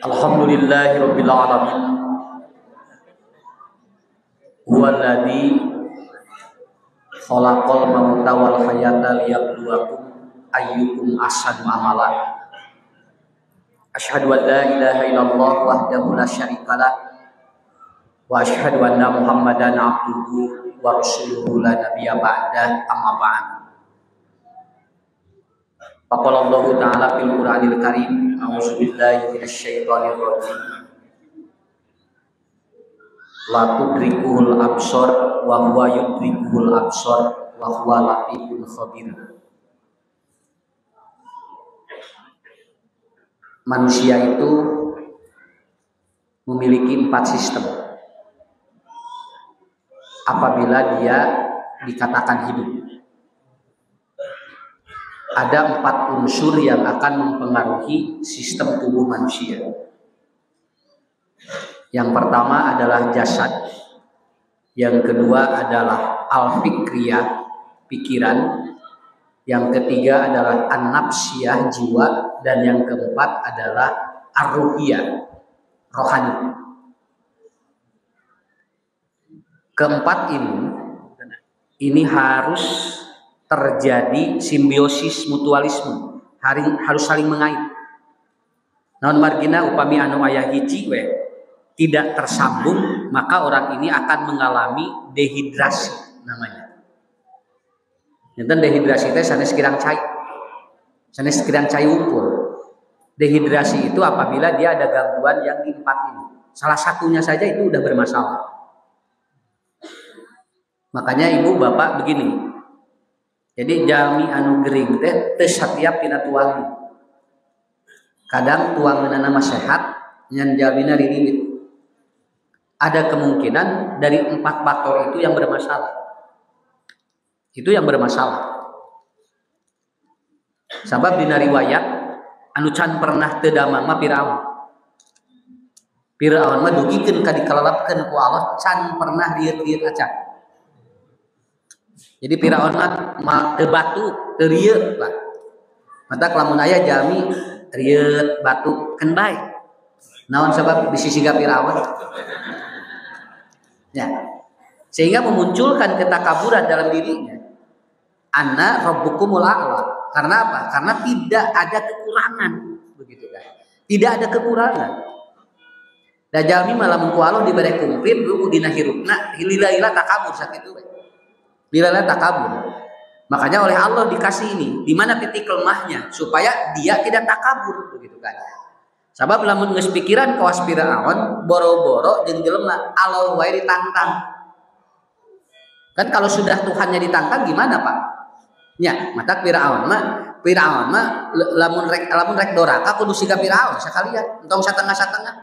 Alhamdulillahirabbil alamin. Huwallazi khalaqal mauta wal hayata liyabluwakum ayyukum ahsanu amala. Asyhadu an la ilaha illallah wahdahu la syarikalah wa asyhadu anna Muhammadan abduhu wa rasuluhu la nabiyya ba'dah, amma ba'd. Faqala Allah ta'ala fil Qur'anil Karim, a'udzu billahi minasy syaithanir rajim. La tudrikul absar wa huwa yudrikul absar wa huwa latiful khabir. Manusia itu memiliki 4 sistem apabila dia dikatakan hidup. Ada 4 unsur yang akan mempengaruhi sistem tubuh manusia. Yang pertama adalah jasad, yang kedua adalah al-fikriyah, pikiran, yang ketiga adalah an-nafsiyah, jiwa, dan yang keempat adalah ar-ruhiyah, rohani. Keempat ini harus terjadi simbiosis mutualisme, harus saling mengait. Naon margina upami anu aya hiji we tidak tersambung, maka orang ini akan mengalami dehidrasi namanya. Enten dehidrasi teh sanes kirang cai. Sanes kirang cai umpul. Dehidrasi itu apabila dia ada gangguan yang di 4 ini. Salah satunya saja itu udah bermasalah. Makanya ibu bapak begini. Jadi jalmi anu gering teh teu satiap tina tuang. Kadang tuangeunana mah sehat, ngan jalmina ririwit. Ada kemungkinan dari 4 faktor itu yang bermasalah. Itu yang bermasalah. Sabab dina riwayat anu can pernah teu damang mah Firaun. Firaun mah dugikeun ka dikalalapkeun ku Allah can pernah rieur-rieur acan. Jadi Firaun mah teu batu, teu rieu lah. Mata lamun aya jami rieu batu kan bae. Naon sabab bisisiga Firaun? Ya. Sehingga memunculkan ketakaburan dalam dirinya. Anna rabbukumul a'la. Karena apa? Karena tidak ada kekurangan, begitu kan. Tidak ada kekurangan. Da jalmi malamun ku Allah dibere kumplit lu dina hirupna lila takabur sakitu we. Lila takabur. Makanya oleh Allah dikasih ini, di mana titik lemahnya supaya dia tidak takabur, begitu kan. Sabab lamun geus pikiran kawas Firaun boro-boro jeung jelema Allah wae ditantang. Kan kalau sudah Tuhannya ditantang gimana, Pak? Nya, mata Firaun mah lamun rek doraka kudu siga Firaun sakalian, entong satengah-satengah.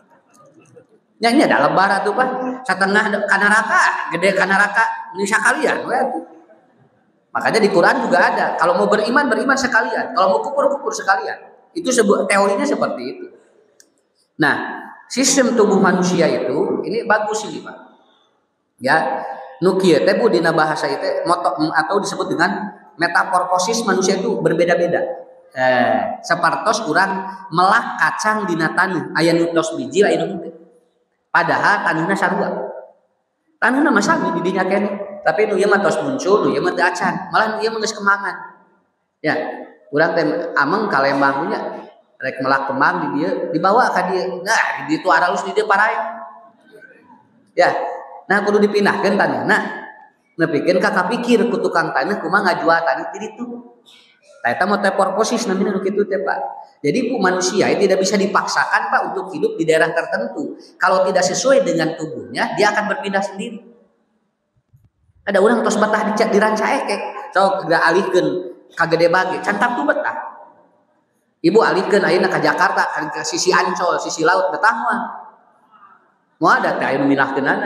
Nya da lebar atuh, Pak. Satengah ka neraka, gede ka neraka ni sakalian we. Makanya di Quran juga ada, kalau mau beriman sekalian, kalau mau kufur sekalian. Itu sebuah teorinya seperti itu. Nah, sistem tubuh manusia itu ini bagus ini, Pak. Ya, nu kieu teh bu dina bahasa itu atau disebut dengan metamorfosis manusia itu berbeda-beda. Sapartos urang melah kacang dina taneuh, aya nu tos biji lain nu teu. Padahal taneuhna sarua. Taneuhna mah sami di dinya keneh, tapi nu ieu mah tos muncul, nu ieu mah teu acan, malah nu ieu mah geus kemangan. Ya, urang teh ameng ka Lembang nya rek melak kembang di dieu dibawa ka dieu. Nah, di ditu aralus di dieu parae. Ya. Nah, kudu dipindahkeun taneuhna. Nepikeun ka kapikir ku tukang taneuh kumaha ngajual taneuh di ditu. Tah eta mah metamorfosis namina nu kitu teh, Pak. Jadi bu manusia tidak bisa dipaksakan, Pak, untuk hidup di daerah tertentu. Kalau tidak sesuai dengan tubuhnya, dia akan berpindah sendiri. Ada orang tos betah di Ranca Ekek, sok alihkeun ka Gede Bage, can tabtu betah. Ibu alihkeun ayeuna ka Jakarta, ka sisi Ancol, sisi laut betah mah. Moal da teh aya nu minahkeunana.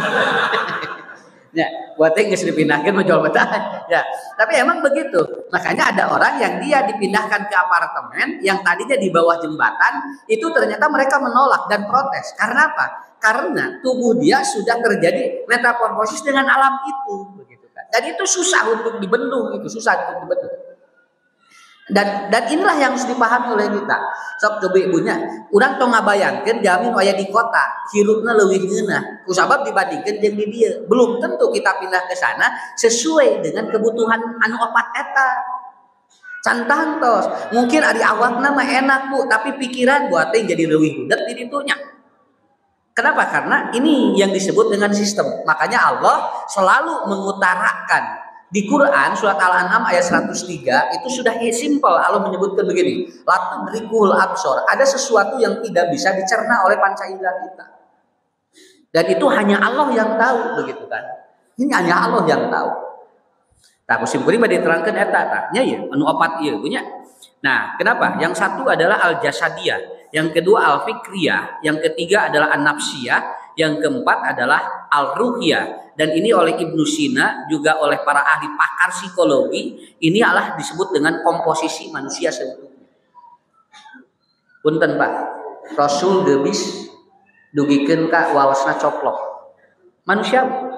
Ya, buat teh geus dipindahkeun mah jual betah. Ya, tapi emang begitu. Makanya ada orang yang dia dipindahkan ke apartemen yang tadinya di bawah jembatan, itu ternyata mereka menolak dan protes. Karena apa? Karena tubuh dia sudah terjadi metamorfosis dengan alam itu, begitu kan. Dan itu susah untuk dibendung, itu susah untuk dibendung. Dan inilah yang harus dipahami oleh kita. Sok coba ibunya, urang tong ngabayangkeun jamin aya di kota, hirupna leuwih ngeunah. Kusabab dibandingkeun jeung di dieu. Belum tentu kita pindah ke sana sesuai dengan kebutuhan anu opat eta. Cantantos, mungkin ari awakna mah enak Bu, tapi pikiran buat teh jadi leuwih budak di ditunya. Kenapa? Karena ini yang disebut dengan sistem. Makanya Allah selalu mengutarakan di Quran surat Al-An'am ayat 103 itu sudah simple. Allah menyebutkan begini, la tudrikul absor. Ada sesuatu yang tidak bisa dicerna oleh panca indera kita. Dan itu hanya Allah yang tahu, begitu kan? Ini hanya Allah yang tahu. Nah, kusimkuring bade diterangkeun eta tah nya ya anu opat ieu punya. Nah, kenapa? Yang satu adalah al-jasadiyah, yang kedua al-fikriyah, yang ketiga adalah an-nafsiyah, yang keempat adalah al-ruhiyah. Dan ini oleh Ibnu Sina juga oleh para ahli pakar psikologi, ini adalah disebut dengan komposisi manusia seutuhnya. Punten Pak, Rasul geus dugikeun ka waosna coplok. Manusiawi.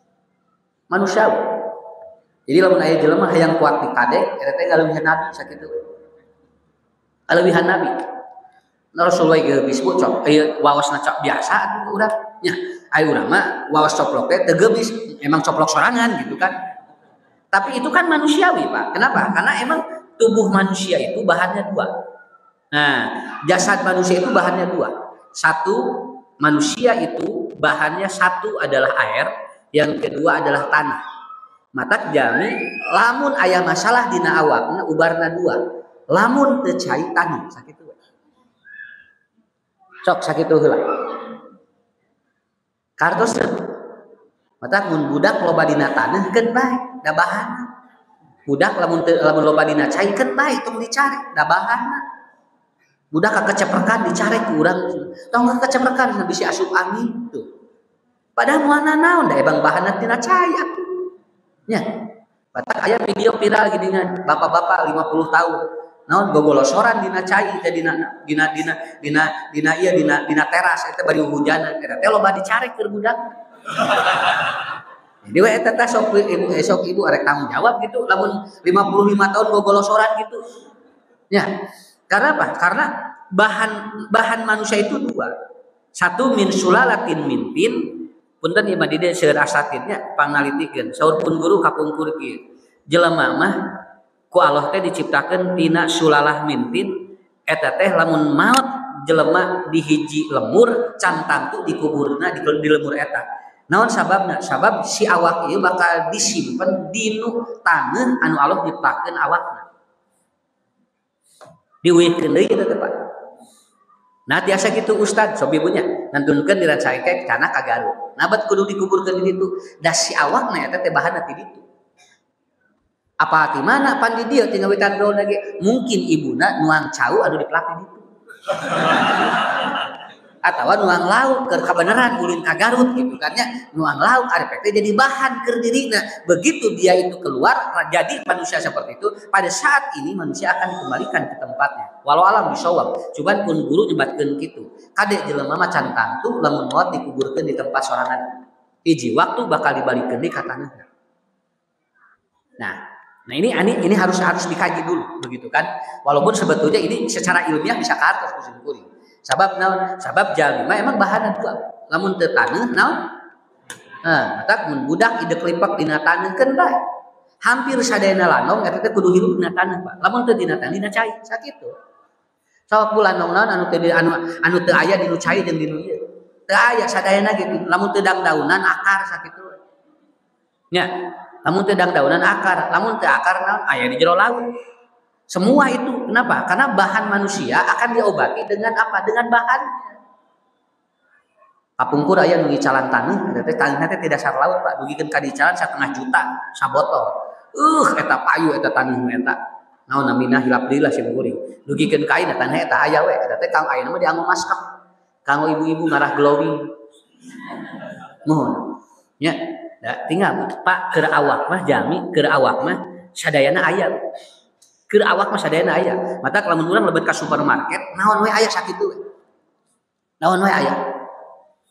Jadi lamun aya jelema hayang kuat di kadek, eta teh galeuwihan nabi sakitu. Galeuwihan nabi. Rasulullah geus bocok, aya waosna cok biasa atuh urang. Nya, aya urang mah waos coplok teh teu geus, emang coplok sorangan gitu kan. Tapi itu kan manusiawi, Pak. Kenapa? Karena emang tubuh manusia itu bahannya dua. Nah, jasad manusia itu bahannya dua. Satu, manusia itu bahannya satu adalah air, yang kedua adalah tanah. Matak jami lamun aya masalah dina awakna ubarna dua. Lamun teu cai tanah sakitu. Sok sakitu heula. Kartos matak mun budak loba dina tanah keun bae, da bahanna. Budak lamun loba dina cai keun bae tong dicari, da bahanna. Budak kakeceprekan dicari ku urang. Tong kakeceprekan bisa asup angin tuh. Padahal moalna naon da ebang bahanna tina cai atuh. Nya, batak aya video viral gini kan, bapak-bapak 50 tahun, naon gogolosoran dina cai teh dina teras eta bari hujanan, eta teh loba dicari keur budak. Jadi we eta teh sok ibu arek tanggung jawab gitu, lamun 55 tahun gogolosoran gitu. Ya, karena apa? Karena bahan manusia itu dua. Satu min sulalatin min tin. Punten ieu mah di dieu seueur asatidnya panalitikeun saur pun guru kapungkur kieu jelema mah ku Allah teh diciptakeun tina sulalah mintin eta teh lamun maot jelema di hiji lemur can tantu dikuburna di lemur eta naon sababna sabab si awak ieu bakal disimpen dinu taneuh anu Allah nyiptakeun awakna diuyekeun deui eta teh Pak. Nah tiasa gitu Ustad sobibunya ngantunkeun diracaikeun kana ka Garut. Nah bet kudu dikuburkeun di ditu. Da si awakna eta teh bahanna ti ditu. Apa ti mana pan di dieu tinggal witan gaul lagi. Mungkin ibuna nuang cau anu diplak di ditu. Atawa nuang lauk keur kabeneran ulin ka Garut gitu kan nya. Nuang lauk arep teh jadi bahan keur dirina. Begitu dia itu keluar jadi manusia seperti itu, pada saat ini manusia akan dikembalikan ke tempatnya. Walau alam bisawab, cuman pun guru nyebatkeun kitu. Kade jelema mah can tantu lamun maot dikuburkeun di tempat sorangan. Hiji waktu bakal dibalikeun deui ka taneuhna. Nah ini harus dikaji dulu begitu kan. Walaupun sebetulnya ini secara ilmiah bisa kartos kuring. Sabab naon? Sabab jalmi mah emang bahanna dua. Lamun teu taneuh naon? Matak mun budak idek lipak dina taneuh keun bae. Hampir sadayana lanong eta teh kudu hirup dina taneuh, Pak. Lamun teu dina taneuh dina cai, sakitu. Sok lanong naon anu teu aya dinu cai jeung dinu ieu. Teu aya sadayana gitu. Lamun teu dangdaunan akar sakitu. Nya, lamun teu dangdaunan akar, lamun teu akar naon aya di jero laut. Semua itu kenapa? Karena bahan manusia akan diobati dengan apa? Dengan bahan. Kapungkur aya nu dicalan taneuh, eta teh taneuhna teh tidak dasar laut, Pak. Dugikeun ka dicalan 1,5 juta sabotol. Eta payu eta taneuh eta. Naon namina hilap deui lah sim kuring. Dugikeun ka ayeuna taneuh eta aya we. Eta teh kang ayeuna mah dianggo maskap. Kanggo ibu-ibu ngarah glowing. Mohon. Nya, da tinggal Pak keur awak mah jami, keur awak mah sadayana aya. Keur awak mah sadayana aya. Mata lamun urang lebet ka supermarket, naon we aya sakitu we. Naon we aya.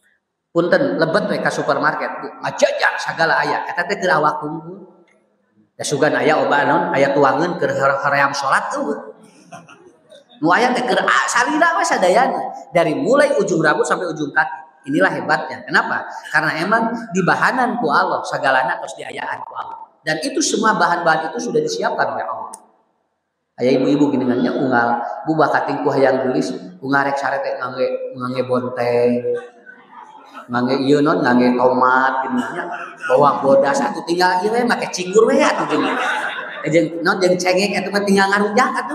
Punten lebet we ka supermarket, ngajajar sagala aya. Eta teh keur awak unggul. Da sugan aya obat non aya tuangeun keur hoream salat eueuh. Nu aya teh keur salira we sadayana dari mulai ujung rambut sampai ujung kaki. Inilah hebatnya. Kenapa? Karena emang dibahanan ku Allah, sagalana terus diayaan ku Allah. Dan itu semua bahan-bahan itu sudah disiapkan oleh Allah. Aya ibu-ibu gini nya unggal buba kating ku hayang geulis, unggal rek sare teh ngangge bonteng. Ngangge ieu non ngangge tomat gini nya, bawang bodas atuh tinggal ieu we make cinggur we atuh gini. Jeung non jeung cengek atuh mah tinggal ngarujak atuh.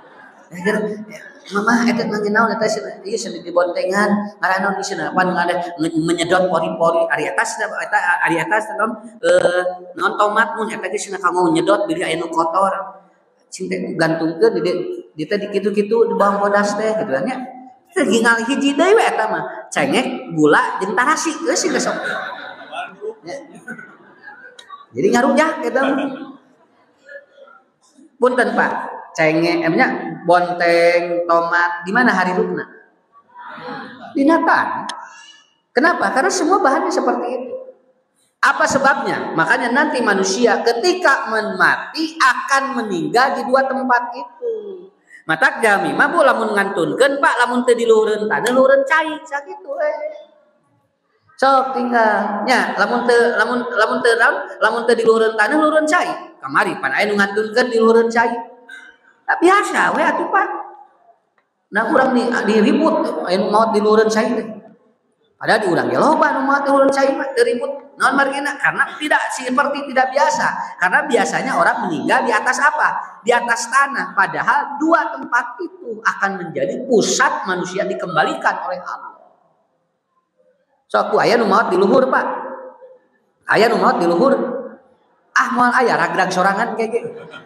Mama eta ngangge naon eta ieu cenah dibontengan ngaranna di cenah pan ngade menyedot pori-pori ari atas non non tomat mun eta geus cenah kanggo nyedot diri aya nu kotor cinte gantungkeun di teh dikitu-kitu di bawang bodas teh gitu kan nya teh gingal hiji deui we eta mah cengek gula jeung tarasi geus sih sok jadi ngarujak eta punten Pak cengek emnya bonteng, tomat, di mana hari rukna? Binatang. Kenapa? Karena semua bahannya seperti itu. Apa sebabnya? Makanya nanti manusia ketika mati akan meninggal di dua tempat itu. Matak jami, mabu lamun ngantunkeun Pak, lamun teu di luhureun taneuh luhureun cai, sakitu we. Sok tinggal. Nya, lamun teu di luhureun taneuh luhureun cai. Kamari pan aya nu ngantunkeun di luhureun cai. Tak biasa we atuh Pak. Nah urang diribut aya nu maot di luhureun cai teh. Padahal di urang ge loba nu maot di luhureun cai mah teu ribut. Naon margina? Karena tidak biasa. Karena biasanya orang meninggal di atas apa? Di atas tanah. Padahal dua tempat itu akan menjadi pusat manusia dikembalikan oleh Allah. Sok aya nu maot di luhur Pak. Aya nu maot di luhur. Ah moal aya ragrag sorangan kege.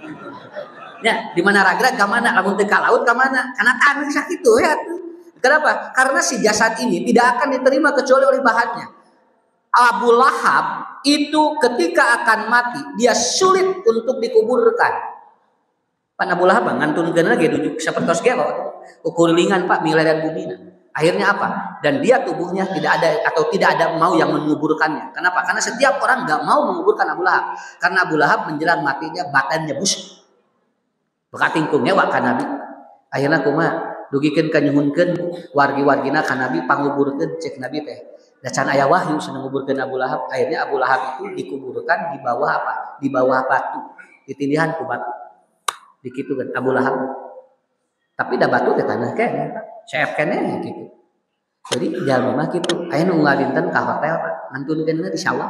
Ya, di mana ragrag ka mana? Lamun teu ka laut ka mana? Kana taneuh sakitu ya. Kenapa? Karena si jasad ini tidak akan diterima kecuali oleh bahannya. Abu Lahab itu ketika akan mati, dia sulit untuk dikuburkan. Pan Abu Lahab ngantunkeun ge dujuk sapertos ge ukuringan Pak milih dan bumina. Akhirnya apa? Dan dia tubuhnya tidak ada mau yang menguburkannya. Kenapa? Karena setiap orang enggak mau menguburkan Abu Lahab. Karena Abu Lahab menjelang matinya badannya busuk. Bekatingkungnya wa ka Nabi. Akhirna kumaha dugikeun ka nyuhunkeun wargi-wargina ka Nabi panguburkeun cek Nabi teh. Da can aya wahyu cenah nguburkeun Abu Lahab. Akhirnya Abu Lahab itu dikuburkan di bawah apa? Di bawah batu. Ditindihan ku batu. Dikitukeun Abu Lahab. Tapi da batu teh tanah keneh, CF keneh gitu. Jadi jalma mah kitu. Aya nu unggal dinten ka hotel Pak, ngantunkeunna di sawah.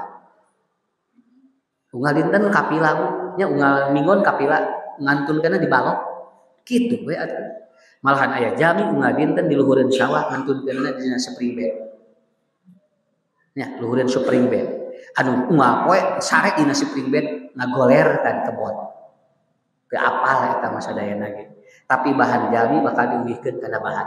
Unggal dinten ka pila nya unggal minggon ka pila. Ngantunkeunna di balok kitu we atuh malahan aya jami unggal dinten di luhureun sawah ngantunkeunna dina spring bed nya luhureun spring bed anu unggal poe sare dina spring bed ngagoler kan kebon teu apal eta mah sadayana ge tapi bahan jami bakal diuwihkeun kana bahan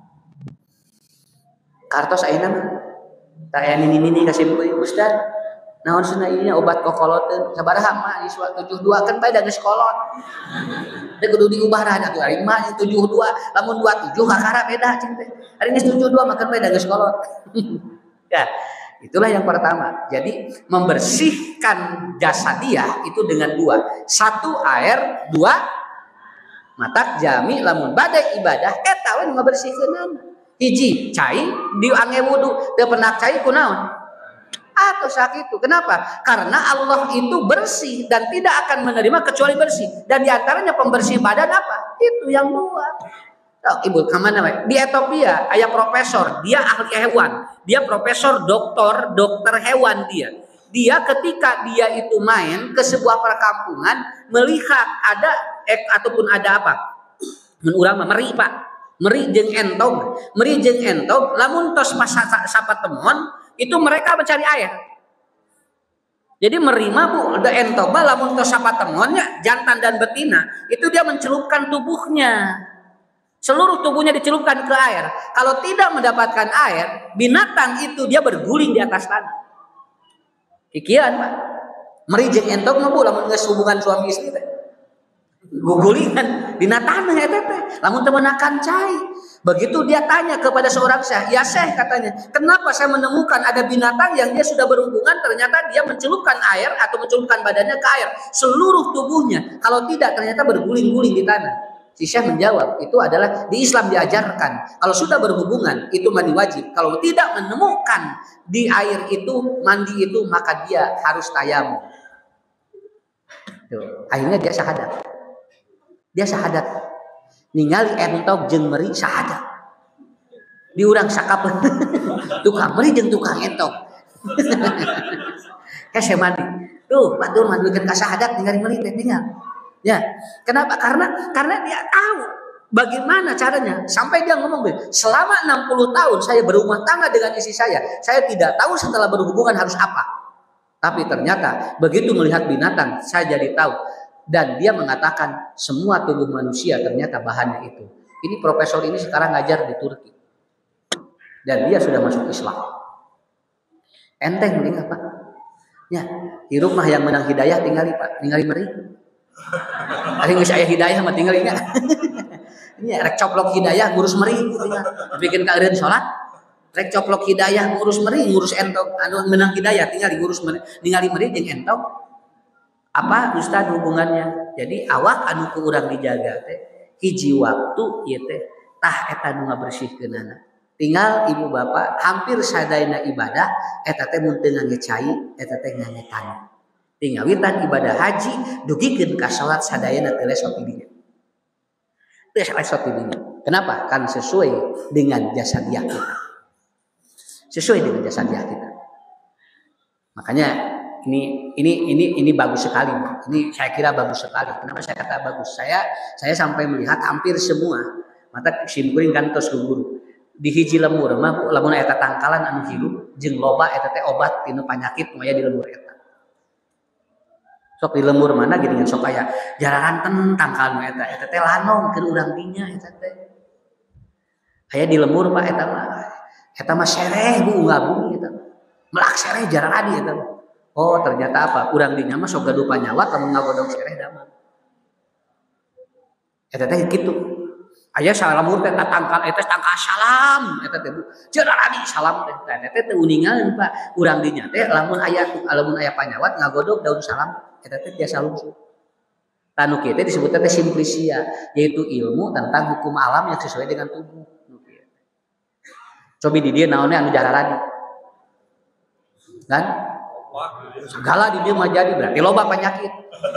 kartos ayeuna mah ta aya nini-nini kasimpuleun Ustaz naon cenah ieu obat kokoloteun sabaraha mah iswa 72 kan bae da geus kolot. Teu kudu diubah dah atuh ari mah 72 lamun 27 kakara beda cing teh. Ari geus 72 makan bae da geus kolot. Ya, itulah yang pertama. Jadi membersihkan jasadiah itu dengan dua. Satu air, dua matak jami lamun bade ibadah eta we ngabersihkeunana. Hiji cai diangge wudu teu pernah cai kunaon? Atau sakitu. Kenapa? Karena Allah itu bersih dan tidak akan menerima kecuali bersih. Dan diantaranya pembersih badan apa? Itu yang dua. Oh, Ibu kemana? Di Ethiopia ada profesor, dia ahli hewan, dia profesor dokter hewan dia. Dia ketika dia itu main ke sebuah perkampungan melihat ada ataupun ada apa? Urang meri Pak, meri jeung entog, lamun tos pas sapa temon itu mereka mencari air. Jadi merima Bu, ada entog lamun tos sapa temonnya jantan dan betina, itu dia mencelupkan tubuhnya. Seluruh tubuhnya dicelupkan ke air. Kalau tidak mendapatkan air, binatang itu dia berguling di atas tanah. Kikian Pak. Meri jeung entog mah Bu lamun geus hubungan suami istri teh. Gugulingan dina tanah eta teh. Lamun teu meunangkan cai. Begitu dia tanya kepada seorang syekh, ya syekh katanya, kenapa saya menemukan ada binatang yang dia sudah berhubungan, ternyata dia mencelupkan air atau mencelupkan badannya ke air, seluruh tubuhnya. Kalau tidak ternyata berguling-guling di tanah. Si syekh menjawab, itu adalah di Islam diajarkan. Kalau sudah berhubungan, itu mandi wajib. Kalau tidak menemukan di air itu, mandi itu, maka dia harus tayamum. Akhirnya dia syahadat. Dia syahadat. Ningali entok jeung meri syahadat. Diurang sakapeun. Tukang meri jeung tukang entok. Kasih mandi. Tuh, batur mandikeun ka syahadat ningali meri teh tinggal. Ya, kenapa? Karena dia tahu bagaimana caranya. Sampai dia ngomong, selama 60 tahun saya berumah tangga dengan istri saya tidak tahu setelah berhubungan harus apa. Tapi ternyata begitu melihat binatang, saya jadi tahu. Dan dia mengatakan semua tubuh manusia ternyata bahannya itu. Ini profesor ini sekarang ngajar di Turki. Dan dia sudah masuk Islam. Enteng mending apa? Ya, di rumah yang menang hidayah tinggali Pak, tinggali meri. Hari nggak saya hidayah mah tinggal ingat. Ini rek coplok hidayah ngurus meri bikin keadaan sholat. Rek coplok hidayah ngurus meri ngurus entok anu menang hidayah tinggal ngurus meri ningali meri jeung entok. Apa Ustaz hubungannya? Jadi awak anu ku urang dijaga teh hiji waktu ieu teh tah eta nu ngabersihkeunana. Tinggal ibu bapak hampir sadayana ibadah eta teh mun teu ngangecai eta teh ngangetan. Tinggawitan ibadah haji dugikeun ka salat sadayana teu lesot didinya. Teu lesot didinya. Kenapa? Kan sesuai dengan jasadiah kita. Sesuai dengan jasadiah kita. Makanya ini bagus sekali. Ini saya kira bagus sekali. Kenapa saya kata bagus? Saya sampai melihat hampir semua mata simkuring kantos guru. Di hiji lemur mah lamun eta tangkalan anu hirup jeung loba eta teh obat tina penyakit nu aya di lemur eta. Sok di lemur mana gini sok aya jararan tangkal nu eta teh lanong keur urang dinya eta teh. Aya di lemur Pak eta mah sereh bunga bumi eta. Melak sereh jararan di eta. Oh, ternyata apa? Urang dinya mah sok gaduh panyawat lamun ngagodong sereh damang. Eta teh kitu. Aya salamur teh tangkal eta tangkal salam eta teh jararan salam teh. Eta teh uningan Pak. Urang dinya teh lamun aya panyawat ngagodog daun salam eta teh biasa lumpuh. Tanu kieu teh disebutna teh simplisia, yaitu ilmu tentang hukum alam yang sesuai dengan tubuh. Cobi di dieu naonnya anu jararadi. Kan? Segala di dieu mah jadi berarti loba penyakit.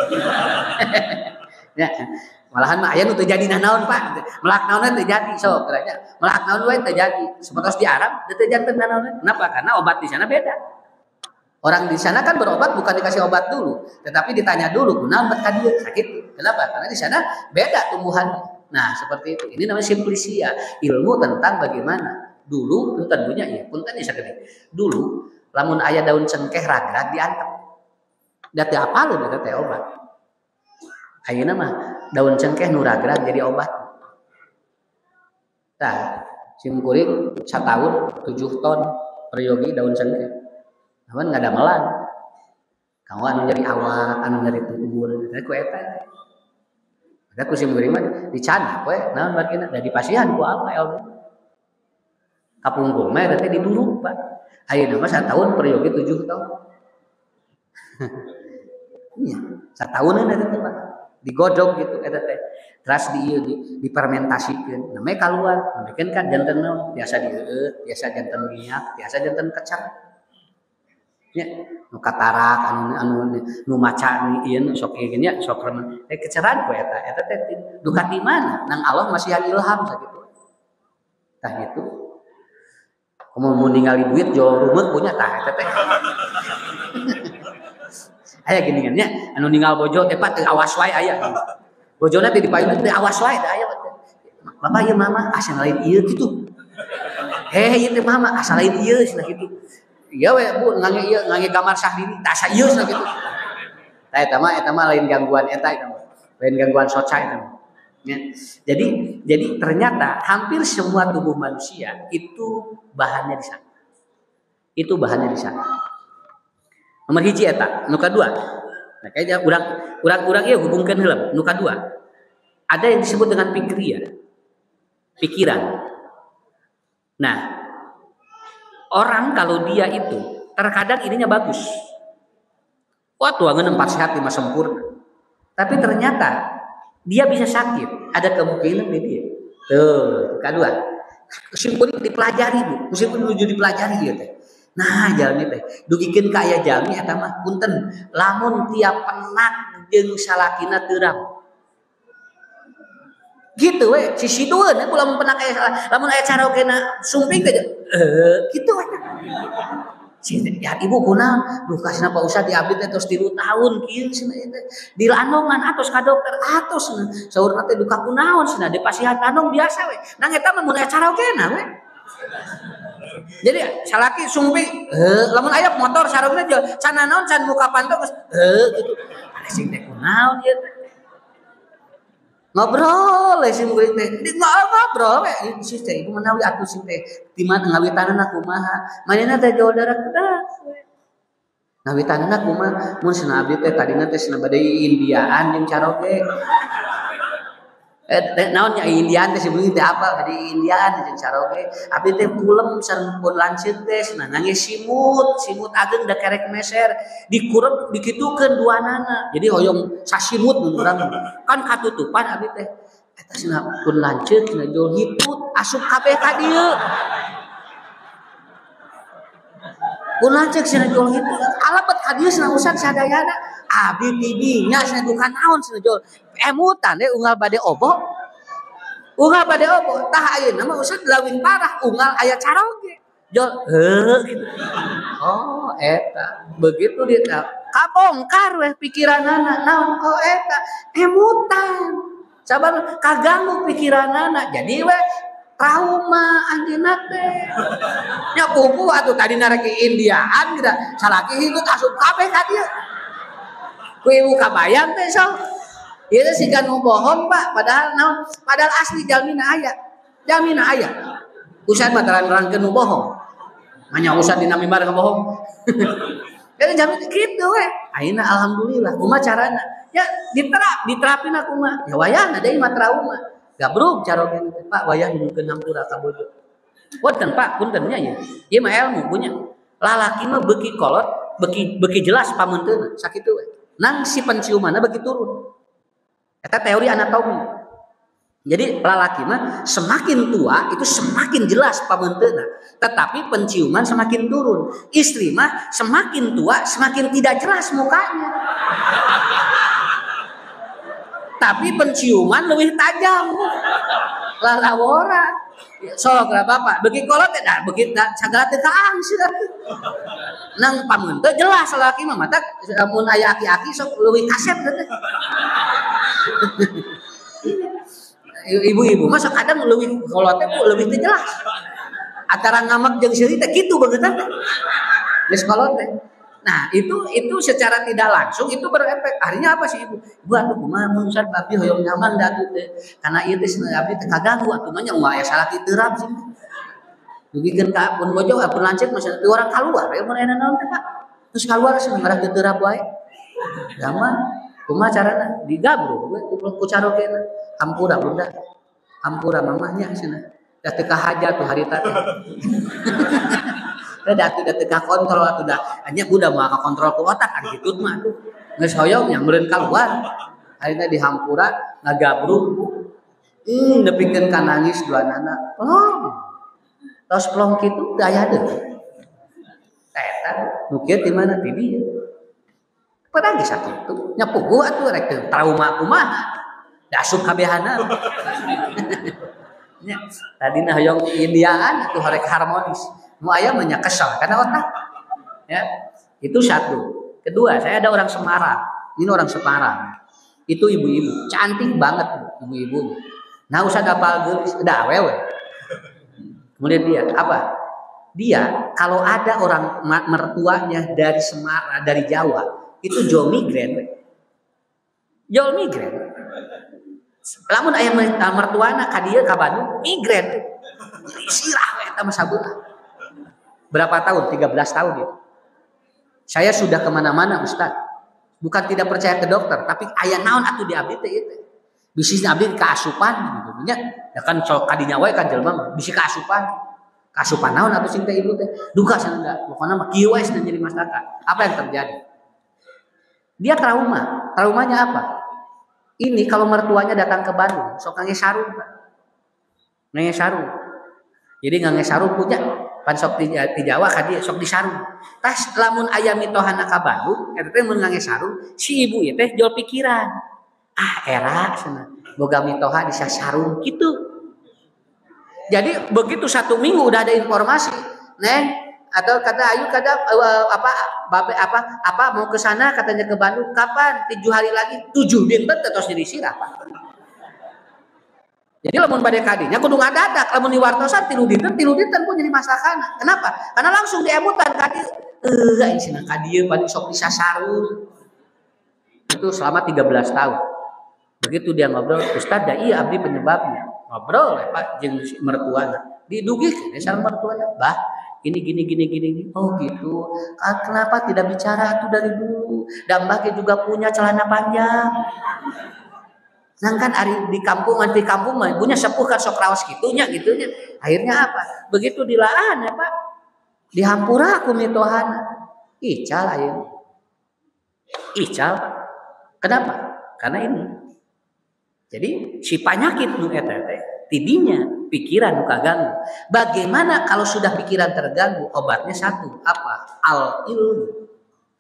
Ya, malahan mah aya nu teu jadi naon Pak. Melak naonna teu jadi sok karanya. Melak naon we teu jadi. Seperti di Arab teu janten naon. Kenapa? Karena obat di sana beda. Orang di sana kan berobat bukan dikasih obat dulu, tetapi ditanya dulu, kunaon obat ka dieu sakit. Kenapa? Karena di sana beda tumbuhannya. Nah, seperti itu. Ini namanya simplisia, ilmu tentang bagaimana dulu tentunya ya, punten ya sagede. Dulu lamun aya daun cengkeh ragrag diantep. Da teu apaleun eta teh obat. Ayeuna mah daun cengkeh nu ragrag jadi obat. Tah, simkuring sataun 7 ton peryogi daun cengkeh. Namun nggak ada melan, kamu anu nyeri awak, anu nyeri tubuh, dan ku eta. Ada kusim geuring mah dicana, we, naon margina, da dipasihan ku apa ya Allah. Kapungkur mah eta teh diduruk Pak. Ayeuna mah sataun peryogi 7 tahun. Iya, sataunan eta teh Pak. Digodog gitu eta teh. Terus dipermentasikeun. Namanya kaluar, namanya kan janten naon, biasa dieueut, biasa janten minyak, biasa janten kecap. Ya, nu katarak anu nu maca ieu sok ieu nya sok remen keceran ku eta teh duka di mana nang Allah masihan ilham sakitu tah gitu komo mun ningali duit jual rumeut punya tah eta teh aya geuningan nya anu ningal bojo teh Pak teu awas wae aya bojona teh dipayun teh awas wae teh aya Bapak ieu mama asa lain ieu kitu ieu teh mama asa lain ieu cenah kitu. Iya we Bu, ngangge gambar Syahrini, tak asa ieu gitu. Tah eta mah lain gangguan eta mah. Lain gangguan soca eta mah. Ya. Jadi ternyata hampir semua tubuh manusia itu bahannya di sana. Itu bahannya di sana. Nomor hiji eta, nu kadua. Nah, kayaknya urang ieu hubungkeun heula. Nu kadua. Ada yang disebut dengan pikiran. Nah, orang kalau dia itu terkadang ininya bagus. Wah, tuangan 4 sehat 5 sempurna. Tapi ternyata dia bisa sakit. Ada kemungkinan dia. Tuh, kedua. Meskipun dipelajari, Bu. Meskipun menuju dipelajari gitu. Nah, jalmi teh. Dugikeun ka aya jalmi eta mah punten, lamun tiap penak jeung salakina teuram. Gitu we, sisidueun aku lamun penak aya lamun aya carogena sumping teh gitu we. Ya ibu kunaon? Duh kasina Pak Ustad diabdi teh tos 3 tahun kieu cenah teh. Dilandongan atos ka dokter atos saurna teh duka kunaon cenah di pasihan landong biasa we. Nang eta mah mun aya carogena we. Jadi salaki sumping lamun aya motor sarogna can naon can muka pantau geus gitu. Sing teh kunaon ieu teh? Ngobrol sing kuring teh. Ngobrol we sis teh ibu menawi atuh sing teh di mana ngawitanana kumaha. Manehna teh jauh darat we. Ngawitanana kumaha? Mun cenah abdi teh tadina teh cenah bade Indiaan jeung caroge. Naon nya Indian teh sebelum teh apa bade Indian jeung caroge. Abdi teh pulem sareng pun lanceuk teh cenah nangis simut ageng da kerek meser dikurep dikitukeun duanana. Jadi hoyong sasimut mun urang. Kan katutupan abdi teh. Eta cenah pun lanceuk cenah jol hitut asup kabeh ka dieu. Pun lanceuk cenah jol hitut alapet ka dieu cenah usah sadayana. Abdi tidinya cenah duka naon cenah jol. Emutan deh unggal bade obo. Unggal bade obo. Tah ayeuna mah usah lawin parah unggal aya caroge. Jol gitu. Oh, eta. Begitu dia kabongkar weh pikiranana. Naon oh eta emutan. Sabar kaganggu pikiranana. Jadi weh trauma anjeunna teh. Nya pupu atuh tadi nareki Indiaan gitu. Salaki hitut asup kabeh ka dieu. Ku ibu kabayang teh so. Ieu teh siga nu bohong, Pak. Padahal asli jalmina aya. Jalmina aya. Usah mah terang-terangkeun nu bohong. Manya usah dina mimbar ngebohong. Jadi jalmina kitu we. Ayeuna alhamdulillah kumaha carana? Ya diterapin aku mah. Ya wayahna deui mah trauma. Gabruk carogena teh, Pak, wayah nukeun hampura ka bojo. Wonten, Pak, punten nya ieu. Ieu mah ilmu punya. Lalaki mah beuki kolot, beuki jelas pamunteuna, sakitu we. Nang si penciumanna beuki turun. Eta teori anatomi. Jadi lalaki mah semakin tua itu semakin jelas pamunteuna, tetapi penciuman semakin turun. Istri mah semakin tua semakin tidak jelas mukanya. Tapi penciuman lebih tajam. Lalawora. Sok lah Bapak, beuki kolot teh da beuki sagala teu kaang sia. Nang pamunteun jelas lalaki mah mata mun aya aki-aki sok leuwih kaset teh. Ibu-ibu mah kadang leuwih kolotnya leuwih teu jelas. Antara ngamak jeung seuri teh kitu beungetan teh. Geus kolot teh. Nah, itu secara tidak langsung itu berefek. Akhirnya apa sih ibu? Ibu atuh kumaha mun usah abdi hoyong nyaman da atuh teh. Karena ieu teh abdi teh kaganggu atuh mah nya aya salaki teuram sih. Dugikeun ka pun bojo pun lanceuk mah teu orang kaluar ya mun aya naon teh Pak. Terus kaluar cenah ngarah teu teuram wae. Zaman kumaha carana? Digabruk we ku carogena. Hampura bunda. Hampura mamahnya cenah. Da teu kahaja tuh harita teh. Da teu ka kontrol atuh da. Anya budak mah ka kontrol ku otak kan kitu mah tuh. Geus hoyong nya meureun kaluar. Ayeuna dihampura ngagabruk. Nepikeun ka nangis duanana. Tos plong kitu teu aya deui. Eta nu kieu ti mana ti dieu. Padahal geus sakitu. Nya puguh atuh rek teu trauma kumaha. Da asup kabehana. Nya tadina hoyong Indiaan atuh rek harmonis. Nu aya mah nya kesel karena otak. Ya. Itu satu. Kedua, saya ada orang Semarang. Ini orang Semarang. Itu ibu-ibu, cantik banget ibu-ibunya. Nah, usah dapal geulis, da awewe. Kemudian dia apa? Dia kalau ada orang mertuanya dari Semarang, dari Jawa, itu jol migren. Jol migren. Lamun aya mertuana ka dieu ka Bandung, migren. Sirah we eta mah sabeula. Berapa tahun? 13 tahun itu. Saya sudah kemana-mana Ustaz. Bukan tidak percaya ke dokter, tapi aya naon atuh di abdi teh ieu. Bisi abdi kaasupan gitu nya. Ya kan sok kadinya wae kan jelema bisi kaasupan. Kasupan naon atuh sing teh ibu teh? Duka sanada. Pokona mah kieu wae jadi masyarakat. Apa yang terjadi? Dia trauma. Traumanya apa? Ini kalau mertuanya datang ke Bandung, sok ngange sarung, Pak. Ngange sarung. Jadi ngange sarung punya pan sok di Jawa ka dieu sok disarung. Tas lamun aya mitohana ka Bandung, eta teh mun ngange sarung, si ibu ieu teh jol pikiran. Ah, era cenah. Boga mitoha di sarung kitu. Jadi begitu 1 minggu udah ada informasi, Neng atau kata Ayu apa mau ke sana katanya ke Bandung kapan 7 hari lagi 7 dinten terus jadi sirah Pak. Jadi lamun bade kadinya kudu ngadadak lamun diwartosan 3 dinten pun jadi masakana. Kenapa? Karena langsung diebutan kadi ini cenah kadieu padi sok disasarun. Itu selama 13 tahun. Begitu dia ngobrol, Ustaz da iya abdi penyebabnya. Ngobrol Pak jeung mertuana. Didugikeun sama mertuana, "Bah, ini gini. Oh gitu. Kenapa tidak bicara tuh dari dulu? Dan Mbak juga punya celana panjang." Nah kan ari di kampung mah punya sepuh kan sok raos gitunya. Akhirnya apa? Begitu dilaan ya Pak. Dihampura ku mitohana. Ical aya. Ical Pak. Kenapa? Karena ini. Jadi si penyakit nu eta teh tidinya pikiran nu kaganggu. Bagaimana kalau sudah pikiran terganggu? Obatnya satu, apa? Al-ilmu.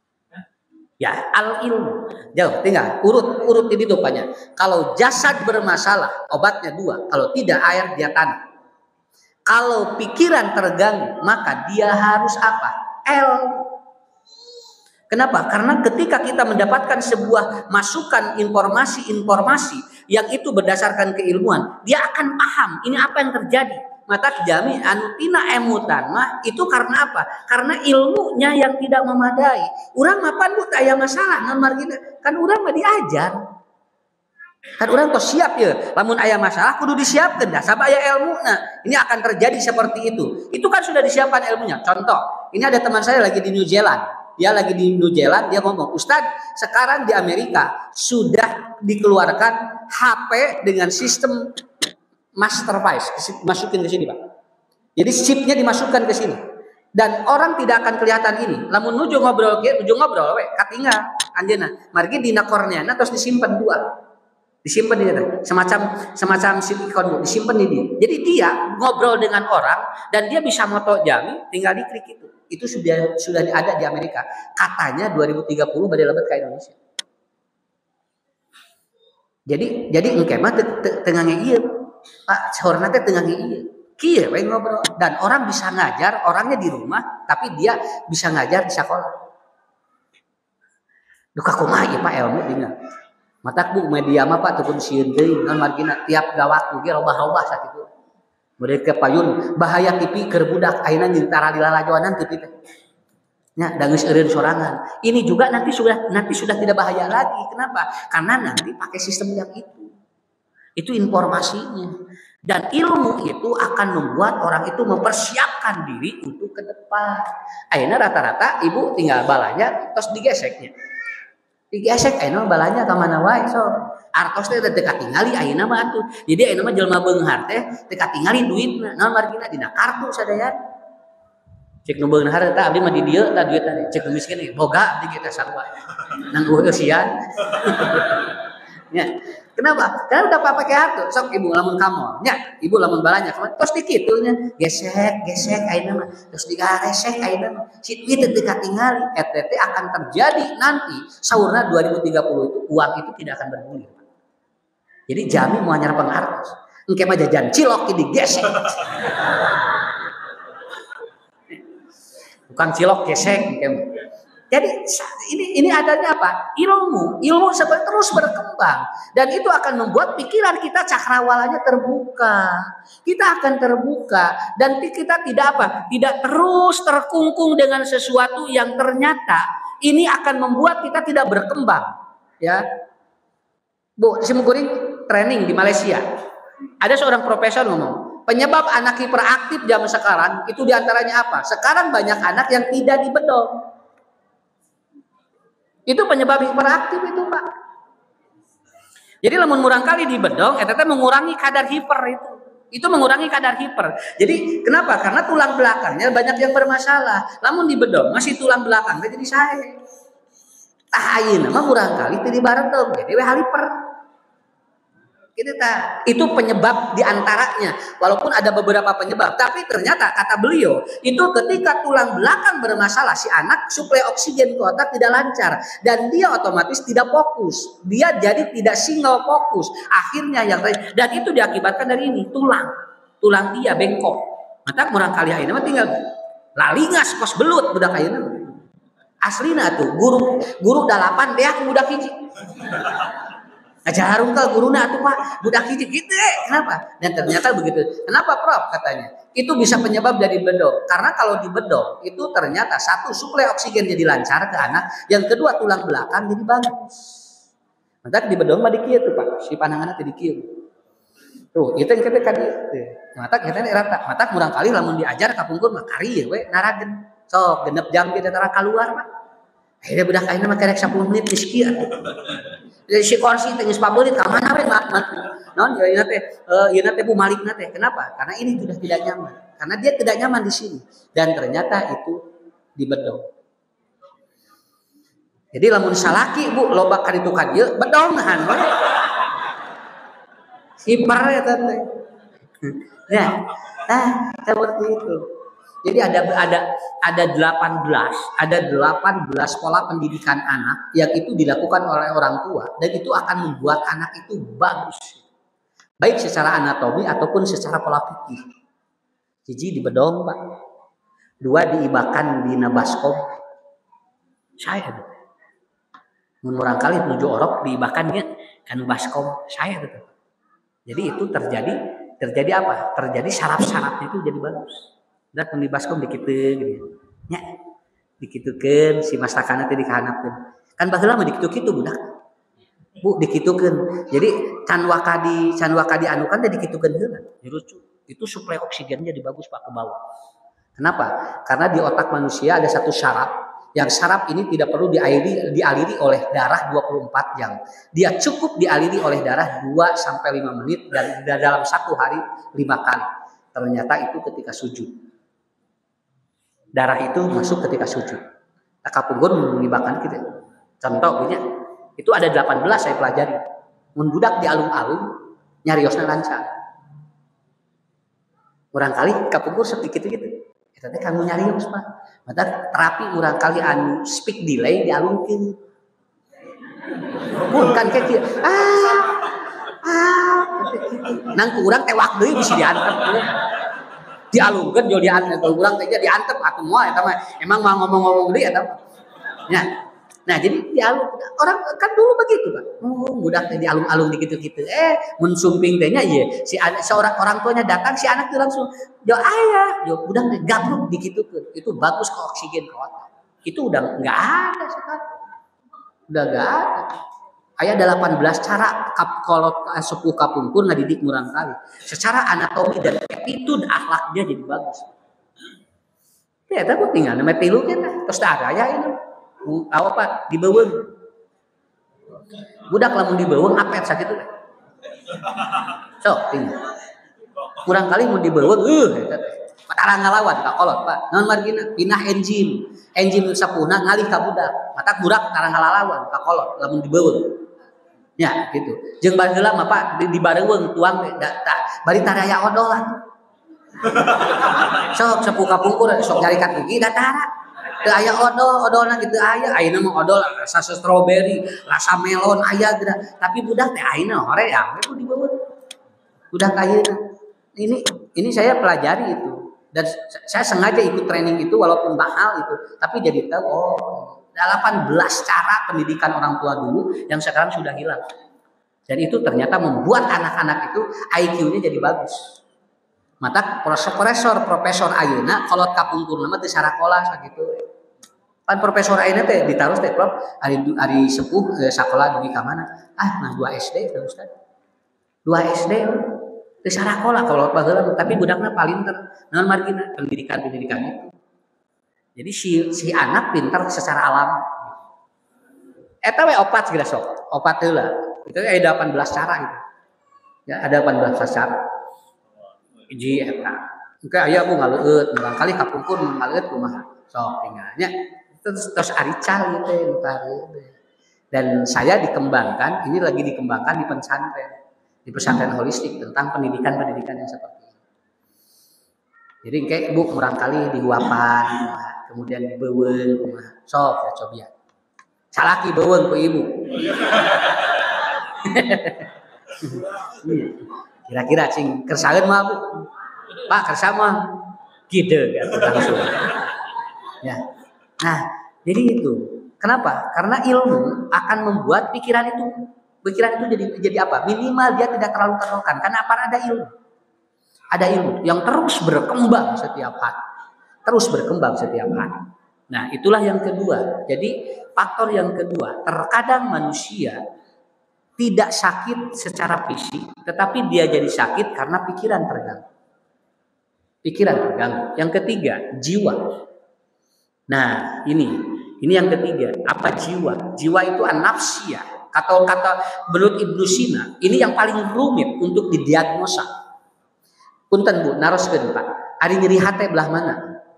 Ya, al-ilmu. Jauh, tinggal urut ini rupanya. Kalau jasad bermasalah, obatnya 2. Kalau tidak air dia tanah. Kalau pikiran terganggu, maka dia harus apa? Ilmu. Kenapa? Karena ketika kita mendapatkan sebuah masukan informasi yang itu berdasarkan keilmuan, dia akan paham ini apa yang terjadi. Mata jami anu tina emutan mah itu karena apa? Karena ilmunya yang tidak memadai. Urang mah pan teu aya masalah naon margina. Kan urang mah diajar. Kan urang tos siap ya. Lamun aya masalah kudu disiapkeun dah sabab aya ilmuna. Ini akan terjadi seperti itu. Itu kan sudah disiapkan ilmunya. Contoh, ini ada teman saya lagi di New Zealand. Dia lagi di New Zealand, dia ngomong, "Ustadz, sekarang di Amerika sudah dikeluarkan HP dengan sistem master device, masukin ke sini Pak. Jadi chipnya dimasukkan ke sini. Dan orang tidak akan kelihatan ini. Lamun nuju ngobrol, katingal anjeuna. Margi dina korneana terus disimpan 2. Disimpan di semacam silikon disimpan di dia. Jadi dia ngobrol dengan orang dan dia bisa moto jami tinggal diklik itu. Itu sudah ada di Amerika. Katanya 2030 badai lebet ke Indonesia. Jadi engke mah tengah ieu. Pak saurna teh tengah ieu. Kieu we ngobrol dan orang bisa ngajar, orangnya di rumah tapi dia bisa ngajar di sekolah. Duka kumaha ieu Pak ilmu dina. Matak Bu media mah Pak tukun sieun deui naon margina tiap gawak ge robah-robah sakitu. Murid ke payun bahaya TV keur budak ayeuna nyentara di lalajoanan TV teh. Nya da geus eureun sorangan. Ini juga nanti sudah tidak bahaya lagi. Kenapa? Karena nanti pakai sistem yang itu. Itu informasinya. Dan ilmu itu akan membuat orang itu mempersiapkan diri untuk ke depan. Ayeuna rata-rata ibu tinggal balanya terus digeseknya. Digesek ayeuna balanya ka mana wae sok. Artos teh teu katingali ayeuna mah atuh. Jadi ayeuna mah jelema beunghar teh teu katingali duitna. Naon margina dina kartu sadaya. Cek nu beunghar eta abdi mah di dieu tah duitna. Cek nu miskin boga abdi kita sarua. Nanggu eusian. Ya. Kenapa? Karena udah pakai hartu. Sok ibu lamun kamu. Nya, ibu lamun balanya terus dikitunya gesek ayeuna mah. Terus digaresek ayeuna mah. Si duit teu katingali. ETT akan terjadi nanti saurna 2030 itu uang itu tidak akan bergulir. Jadi jami mau anyar penghartos. Engke mah jajan cilok digesek. Bukan cilok gesek engke. Jadi ini adanya apa? Ilmu seperti terus berkembang dan itu akan membuat pikiran kita cakrawalanya terbuka. Kita akan terbuka dan kita tidak tidak terus terkungkung dengan sesuatu yang ternyata ini akan membuat kita tidak berkembang. Ya, Bu, Simkuring training di Malaysia. Ada seorang profesor ngomong, penyebab anak hiperaktif zaman sekarang itu diantaranya apa? Sekarang banyak anak yang tidak dibedong. Itu penyebab hiperaktif itu Pak. Jadi lamun murang kali di bedong eta teh mengurangi kadar hiper itu. Itu mengurangi kadar hiper. Jadi kenapa? Karena tulang belakangnya banyak yang bermasalah. Namun di bedong masih tulang belakangnya jadi sae. Tah ayeuna mah murang kali teu dibaredeg jadi we hiper. Gitu ta. Itu penyebab diantaranya. Walaupun ada beberapa penyebab, tapi ternyata kata beliau itu ketika tulang belakang bermasalah si anak suplai oksigen ke otak tidak lancar dan dia otomatis tidak fokus. Dia jadi tidak single fokus. Akhirnya yang dan itu diakibatkan dari ini tulang dia bengkok. Maka murang kali ayeuna mah tinggal lalingas kos belut budak ayeuna. Aslina tuh guru 8 beak budak hiji. Ajaran ke guruna atuh Pak, budak hiji gitu kenapa? Dan ternyata begitu. Kenapa Prof katanya? Itu bisa penyebab dari bedong. Karena kalau di bedong itu ternyata satu suplai oksigen jadi lancar ke anak, yang kedua tulang belakang jadi bagus. Maka di bedong mah dikieu tuh Pak, si pananganna teh dikieu. Tuh, itu yang kita kadi. Mata kita rata, mata kurang kali lamun diajar kapungkur mah kari we naragen. Sok genep jam kita tara keluar Pak. Akhirnya budak ayeuna mah kerek 10 menit geus kieu. Si kursi teh geus pabelit ka mana we non ieu teh Bu Malikna teh. Kenapa? Karena ini sudah tidak nyaman. Karena dia tidak nyaman di sini dan ternyata itu di bedong. Jadi lamun salaki Bu loba ka ditu ka dieu bedongan we. Hiper eta teh. Nah, seperti itu. Jadi ada 18 pola pendidikan anak yang itu dilakukan oleh orang tua dan itu akan membuat anak itu bagus. Baik secara anatomi ataupun secara pola pikir. Hiji di bedong, Pak. 2 diibakan di baskom. Saya tuh. Mun urang kali menuju orok diibakan kan baskom saya tuh. Jadi itu terjadi apa? Terjadi saraf-sarafnya itu jadi bagus. Dan di baskom dikiteukeun gitu. Nya dikitukeun si mastakana teh dikahanapkeun. Kan baheula mah dikitu-kitu budak. Bu dikitukeun. Jadi can wakadi anu kan teh dikitukeun heula. Itu suplai oksigennya jadi bagus Pak ke bawah. Kenapa? Karena di otak manusia ada satu syaraf yang syaraf ini tidak perlu dialiri oleh darah 24 jam. Dia cukup dialiri oleh darah 2 sampai 5 menit dan dalam 1 hari 5 kali. Ternyata itu ketika sujud. Darah itu masuk ketika sujud. Kapungkur mengibakan gitu. Contoh punya itu ada 18 saya pelajari. Mun budak di alung-alung nyariosna lancar. Urang kali kapungkur sedikit gitu. Eta teh kanggo nyarios Pak. Mata terapi urang kali anu speak delay dialungkeun. Mun kan kayak kieu. Nang urang teh wak deui bisa diantep. Dialungkeun jo diantep urang teh diantep atuh moal eta mah emang mau ngomong-ngomong deui eta. Ya. Nah, jadi dialung orang kan dulu begitu, Pak. Budak teh dialung-alung dikitu-kitu. Mun sumping teh nya ieu si seorang orang tuanya datang si anak teh langsung, "Jo ayah, jo budak teh gabluk dikitukeun." Itu bagus ke oksigen ke otak. Itu udah enggak ada sekarang. Udah enggak ada. Aya 18 cara kalau sepuh kapungkur ngadidik murang kali. Secara anatomi dan attitude akhlaknya jadi bagus. Ya, tapi tinggal nama tilu kita terus ada aya ini. Apa Pak dibeuweung. Budak lamun dibeuweung apet sakitu. Sok tinggal. Murang kali mun dibeuweung eta teh. Patara ngalawan ka kolot Pak. Naon margina pinah enzim. Enzim sapuhna ngalih ka budak. Mata budak patara ngalawan ka kolot lamun dibeuweung. Ya gitu. Jeung baheula mah Pak dibareuweung tuang teh bari taraya odolan. Sok sepuh kapungkur sok nyarikat gigi da tara. Teu aya odolna gitu aya. Ayeuna mah odol rasa stroberi, rasa melon aya geura. Tapi budak teh ayeuna hoream we dibeuweung. Budak ayeuna. Ini saya pelajari itu. Dan saya sengaja ikut training itu walaupun mahal itu, tapi jadi tahu 18 cara pendidikan orang tua dulu yang sekarang sudah hilang. Dan itu ternyata membuat anak-anak itu IQ-nya jadi bagus. Mata profesor ayeuna kolot kapungkur nama teh sarakola sakitu. Pan profesor ayeuna teh ditaruh teh Prof ari sepuh sakola dugi ka mana? Nah 2 SD teh Ustaz. 2 SD teh sarakola kolot baheula tapi budakna palinter. Naon margina pendidikan itu. Jadi si anak pintar secara alam. Eta we opat geus sok. Opat heula. Itu ada 18 cara gitu. Ya, ada 18 cara. hiji eta. Engke aya bu ngaleueut, barangkali kapungkur ngaleueut kumaha. Sok tinggalnya. Terus ari cali teh nu dan saya dikembangkan, ini lagi dikembangkan di pesantren holistik tentang pendidikan yang seperti ini. Jadi kayak ibu kurang kali dihuapan, kemudian dibeuweung, sok ya coba ya. Salaki beuweung ku ibu. Kira-kira cing kersaeun mah bu, Pak kersa mah gitu kan langsung. Ya, nah jadi itu. Kenapa? Karena ilmu akan membuat pikiran itu jadi apa? Minimal dia tidak terlalu tertekan. Karena apa? Ada ilmu yang terus berkembang setiap hari. Nah, itulah yang kedua. Jadi faktor yang kedua, terkadang manusia tidak sakit secara fisik, tetapi dia jadi sakit karena pikiran terganggu. Yang ketiga, jiwa. Nah, ini yang ketiga, apa jiwa? Jiwa itu an-nafsiyah. Kata menurut Ibnu Sina, ini yang paling rumit untuk didiagnosa. Punten Bu, naroskeun Pak. Ari nyeri hate belah mana?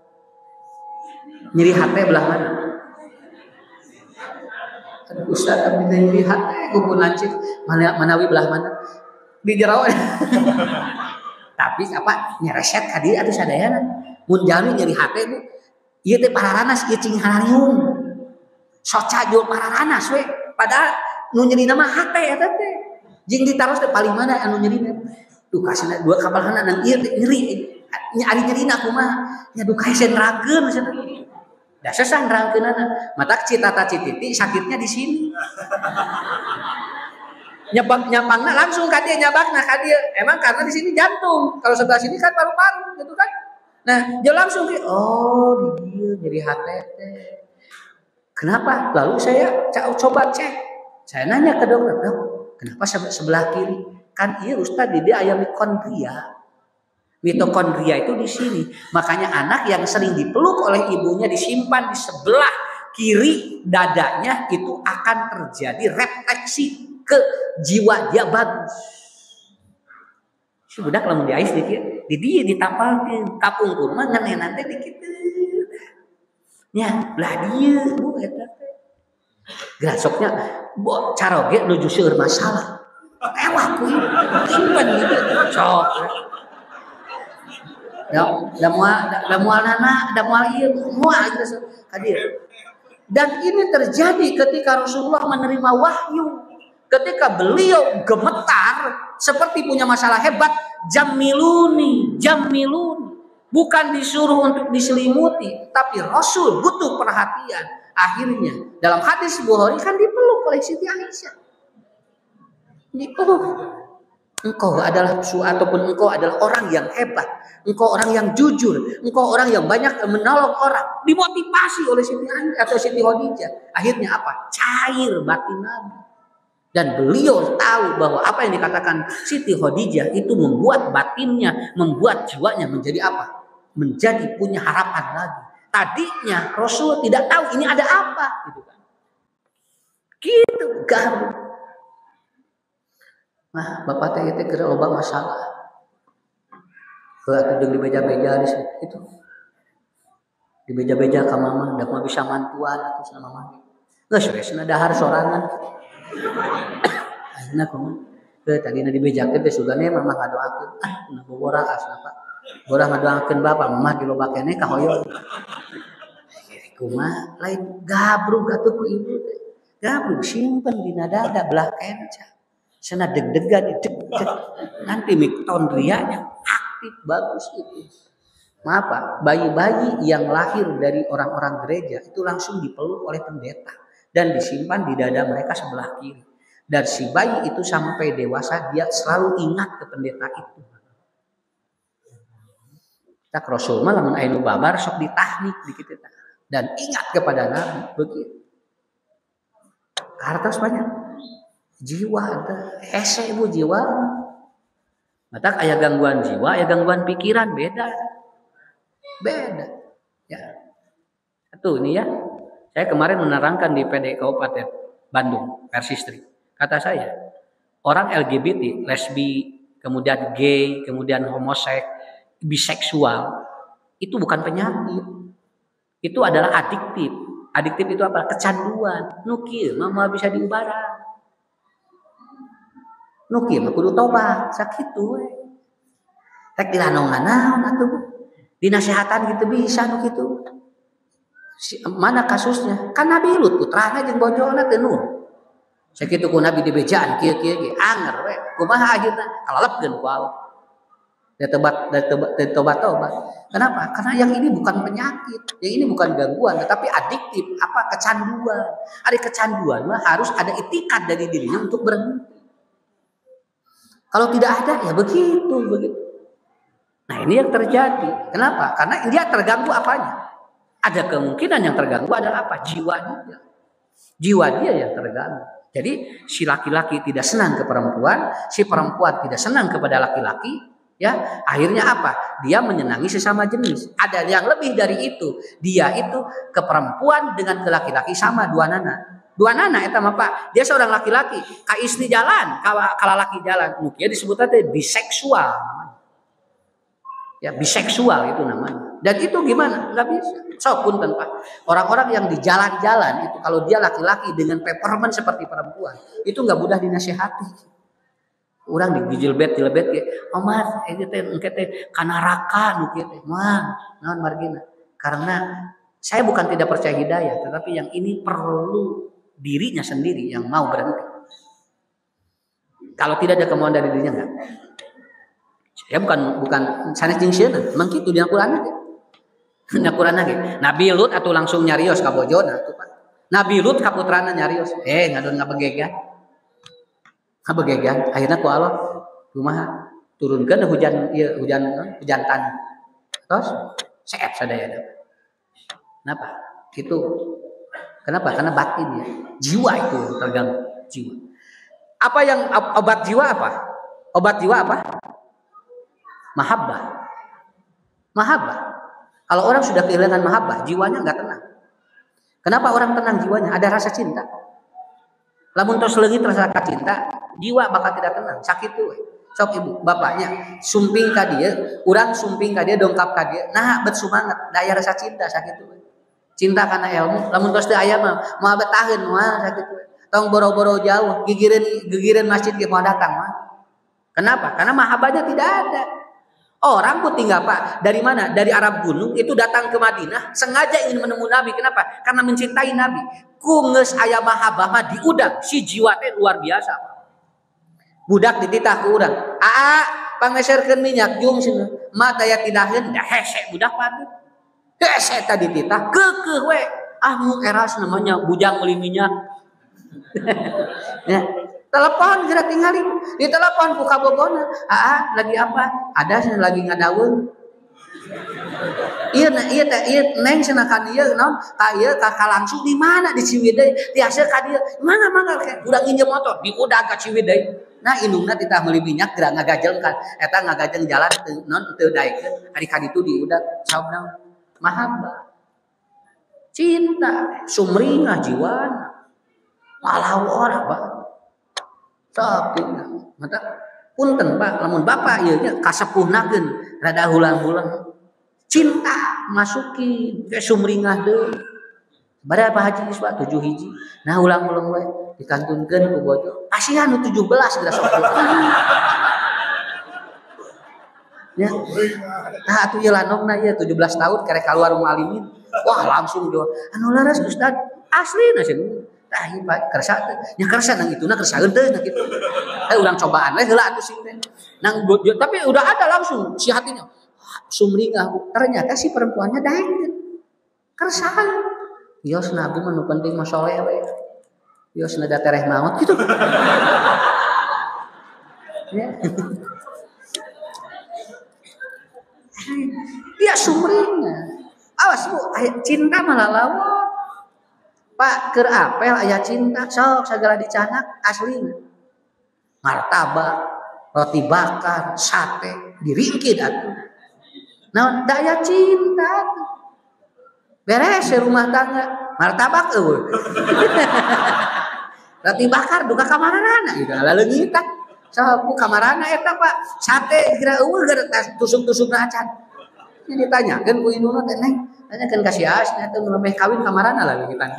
Aduh Ustaz, abdi nyeri hate kuku lancip manawi belah mana? Di jero. Tapi apa nyereset ka dieu atuh sadayana. Mun jalmi nyeri hate Bu, ieu teh pararanas ieu cing hararium. Soca jual pararanas we. Padahal nu nyerina mah hate eta teh. Jeung ditaros teh paling mana anu nyerina. Duh kasina dua kabalhana dan ieu teh nyeri. Ari nyerina kumaha? Nya duh kae sen rageun cenah. Da sesah nerangkeunana. Matak citata cititi sakitnya di sini. Nyabangna langsung ka dieu nyabakna ka dieu. Emang karena di sini jantung. Kalau sebelah sini kan paru-paru gitu kan. Nah, dia langsung di dia nyeri hati teh. Kenapa? Lalu saya coba cek. Saya nanya ke dokter, "Dok, kenapa sebelah kiri?" Kan iya Ustaz, dia aya mitokondria. Mitokondria itu di sini. Makanya anak yang sering dipeluk oleh ibunya disimpan di sebelah kiri dadanya itu akan terjadi refleksi ke jiwa dia bagus. Budak lamun di ais dikit, di dia ditampalkeun kapung kurma ngeuneunan teh dikit. Nya, belah dieu Bu eta teh. Grasoknya caroge nuju seueur masalah. Ewah kuy, simpen gitu sok. Da moal ieu moal gitu ka dieu. Dan ini terjadi ketika Rasulullah menerima wahyu. Ketika beliau gemetar seperti punya masalah hebat, jamiluni. Bukan disuruh untuk diselimuti, tapi Rasul butuh perhatian. Akhirnya dalam hadis Bukhari kan dipeluk oleh Siti Aisyah. Dipeluk. Engkau adalah engkau adalah orang yang hebat, engkau orang yang jujur, engkau orang yang banyak menolong orang. Dimotivasi oleh Siti Aisyah atau Siti Khadijah. Akhirnya apa? Cair batin Nabi. Dan beliau tahu bahwa apa yang dikatakan Siti Khadijah itu membuat batinnya, membuat jiwanya menjadi apa? Menjadi punya harapan lagi. Tadinya Rasul tidak tahu ini ada apa, gitu kan? Gitu, garu. Nah, bapak teh itu kira loba masalah. Atuh jeung dibeja-beja di situ. Dibeja-beja ka mama, da mah bisa mantuan atuh sama mama. Geus resna dahar sorangan. Ayeuna kumaha? Teu tadina dibejakeun teh sugane mama ngadoakeun. Nah bobora asna Pak. Borah ngadoakeun bapak, mama diloba keneh ka hoyong. Kumaha? Lain gabrug atuh ku ibu teh. Gabrug simpen dina dada belah kenca. Sana deg-degan nanti mitokondrianya aktif bagus itu. Maaf Pak, bayi-bayi yang lahir dari orang-orang gereja itu langsung dipeluk oleh pendeta dan disimpan di dada mereka sebelah kiri. Dan si bayi itu sampai dewasa dia selalu ingat ke pendeta itu. Tak Rasul mah lamun aya nu babar sok ditahnik dikit eta dan ingat kepada Nabi begitu. Hartos banyak. Jiwa ada hese Bu jiwa. Matak aya gangguan jiwa, aya gangguan pikiran beda. Ya. Satu ini ya. Saya kemarin menerangkan di PD Kabupaten Bandung, Persistri. Kata saya, orang LGBT, lesbi, kemudian gay, kemudian homoseks, biseksual itu bukan penyakit. Itu adalah adiktif. Adiktif itu apa? Kecanduan. Nukil mah bisa diubaran. Nukil mah kudu tobat, sakitu we. Rek dilanongan naon atuh. Dinasehatan gitu bisa nu kitu. Mana kasusnya? Kan Nabi Lut putrana jeung bojona teh Nuh. Sakitu ku Nabi dibejaan kieu-kieu ge anger we. Kumaha ajeuna? Kalalapkeun ku Allah. Dia tobat. Kenapa? Karena yang ini bukan penyakit, yang ini bukan gangguan, tetapi adiktif, kecanduan. Ada kecanduan mah harus ada itikat dari dirinya untuk berhenti. Kalau tidak ada ya begitu. Nah ini yang terjadi. Kenapa? Karena dia terganggu apanya? Ada kemungkinan yang terganggu adalah apa? Jiwa dia. Jiwa dia yang terganggu. Jadi si laki-laki tidak senang ke perempuan, si perempuan tidak senang kepada laki-laki. Ya, akhirnya apa? Dia menyenangi sesama jenis. Ada yang lebih dari itu. Dia itu ke perempuan dengan ke laki-laki sama dua nana. Dua nana eta mah Pak. Dia seorang laki-laki, ka istri jalan, ka lalaki jalan. Mungkin disebutnya biseksual namanya. Ya, biseksual itu namanya. Dan itu gimana? Enggak bisa. So punten Pak. Orang-orang yang di jalan-jalan itu kalau dia laki-laki dengan temperament seperti perempuan, itu enggak mudah dinasihati. Urang dijilbet ge, "Omar, ieu teh engke teh kana neraka nu kieu teh." Moal, naon margina? Karena saya bukan tidak percaya hidayah, tetapi yang ini perlu dirinya sendiri yang mau berhenti. Kalau tidak ada kemauan dari dirinya enggak. Saya bukan sanes jeung sieuna, emang kitu dina Qur'an ge. Dina Qur'an ge. Nabi Lut atuh langsung nyarios ka bojona tuh Pak. Nabi Lut ka putrana nyarios, ngadon ngabegegan. Habegegan akhirnya ku Allah kumaha turunkeun hujan tan. Terus seep sadaya. Kenapa? Kenapa? Karena batin ya. Jiwa itu terganggu, jiwa. Apa yang obat jiwa apa? Obat jiwa apa? Mahabbah. Kalau orang sudah kehilangan mahabbah, jiwanya enggak tenang. Kenapa orang tenang jiwanya? Ada rasa cinta. Lamun tos leungit rasa cinta, jiwa bakal tidak tenang, sakit tuh. Sok ibu, bapaknya sumping ka dieu, urang sumping ka dieu, dongkap ka dieu. Nah, bet sumanget, daya rasa cinta sakit tuh. Cinta karena ilmu, lamun tos teu aya mah moal betaheun moal sakit tuh. Tong boro-boro jauh, gigireun masjid ge moal datang mah. Kenapa? Karena mahabbahnya tidak ada. Orang pun tinggal Pak, dari mana? Dari Arab gunung itu datang ke Madinah, sengaja ingin menemui Nabi. Kenapa? Karena mencintai Nabi. Ku geus aya mahabbah mah diudag, si jiwa teh luar biasa. Budak dititah ku urang. Pangeserkeun minyak jung cenah. Ma daya tidaheun da hese budak pati. Hese tadi dititah keukeuh we. Mu eras namanya bujang meuli minyak. Ya. Telepon geura tingali, ditelepon ku kabogona. Lagi apa? Ada lagi ngadaweun. Ieu neng cenah ka dieu naon? Ka ieu ka langsung di mana di Ciwidey? Tiasa ka dieu. Mana urang nginjem motor di udah ka Ciwidey. Nah indungna ditah meuli minyak geura ngagajeng kan. Eta ngagajeng jalan naon teu daekeun. Ari ka ditu di udah saubna mahabbah. Cinta, sumringah jiwana. Walau orang Pak. Tapi mata punten Pak, lamun Bapak ieu nya kasepuhnakeun rada hulang-hulang. Cinta masuki ke sumringah deui. Berapa haji geus Pak? 7 hiji. Nah ulang-ulang we dikantunkeun ku bojo. Kasihan nu 17 geus sok. Ya. Atuh ieu lanogna ieu 17 tahun karek kaluar mualimin. Wah, langsung do. Anu laras Ustad, aslina cenah. Tah ieu Pak kersa teh. Nya kersa nang ituna kersaeun teh nah kitu. Urang cobaan we heula atuh sih teh. Nang tapi udah ada langsung si hatinya. Sumringah. Ternyata si perempuannya daekeun. Kersaeun. Yos nabi mah nu penting mah soleh we. Yos nada tereh maot gitu. Ya. Dia sumringah. Awas Bu, cinta malah lawan. Pak keur apel aya cinta sok sagala dicanak aslina. Martabak, roti bakar, sate, diringkid atuh. Naon daya cinta atuh. Beres rumah tangga, martabak eueuh. Roti bakar duka ka manana gitu, leungitan. Sahabu kamarana eta Pak, sate kira eueuh gara tusuk-tusukna acan. Ini ditanyakeun ku induna teh Neng, tanyakeun ka si Asna teh meh kawin kamarana lah kita.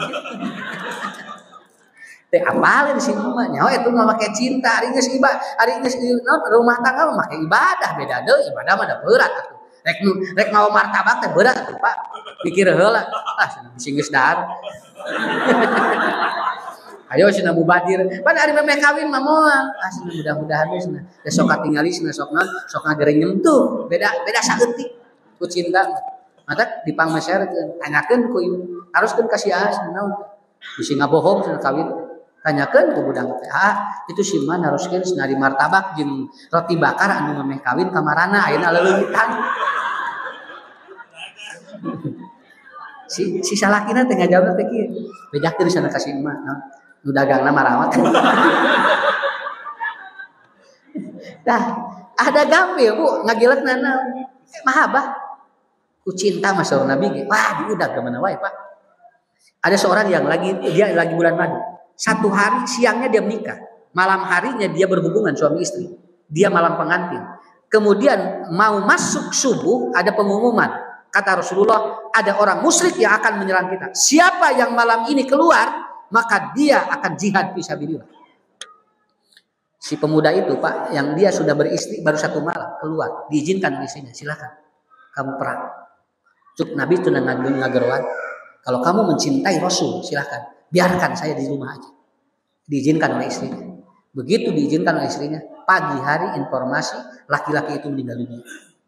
Teh apalin si mah nyawa eta mah make cinta, ari geus rumah tangga mah make ibadah beda deui, ibadah mah da berat atuh. Rek mau martabak teh berat atuh Pak. Pikir heula, bisi geus dahar. Ayo cenah mubadir. Pan ari memeh kawin mah moal. Cenah mudah-mudahan we cenah. Da sok katingali cenah sok ngagerenyeum tuh. Beda saeutik ku cinta. Mata dipangmeserkeun. Tanyakeun ku ieu. Haruskeun ka si Asna naon. Bisi ngabohong cenah kawin. Tanyakeun ku budak teh. Itu si Man haruskeun senari martabak jeung roti bakar anu memeh kawin kamarana ayeuna leuleutan. Si salakina teh ngajawabna teh kieu. Bejakeun sana ka si imah naon. Nu dagangna marawat. Dah, ada gampil Bu, ngagileukna naon? Mahabbah. Ku cinta mah saur Nabi ge. Wah, diudag ke mana wae, Pak. Ada seorang yang lagi bulan madu. Satu hari siangnya dia menikah, malam harinya dia berhubungan suami istri. Dia malam pengantin. Kemudian mau masuk subuh ada pengumuman. Kata Rasulullah, ada orang musyrik yang akan menyerang kita. Siapa yang malam ini keluar, maka dia akan jihad fisabilillah. Si pemuda itu Pak, yang dia sudah beristri baru satu malam keluar, diizinkan istrinya, silakan kamu perang. Cuk Nabi itu ngageroan, kalau kamu mencintai Rasul silakan, biarkan saya di rumah aja. Diizinkan oleh istrinya. Begitu diizinkan oleh istrinya, pagi hari informasi laki-laki itu meninggal dunia.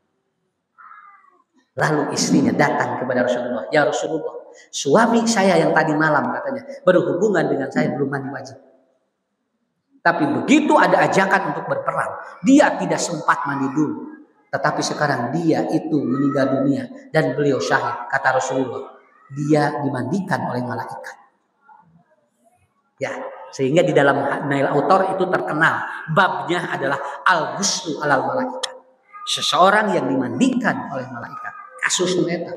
Lalu istrinya datang kepada Rasulullah, ya Rasulullah, suami saya yang tadi malam katanya berhubungan dengan saya belum mandi wajib. Tapi begitu ada ajakan untuk berperang, dia tidak sempat mandi dulu. Tetapi sekarang dia itu meninggal dunia dan beliau syahid. Kata Rasulullah, dia dimandikan oleh malaikat. Ya, sehingga di dalam Nail Autor itu terkenal babnya adalah al-ghuslu alal malaikat. Seseorang yang dimandikan oleh malaikat. Kasus eta.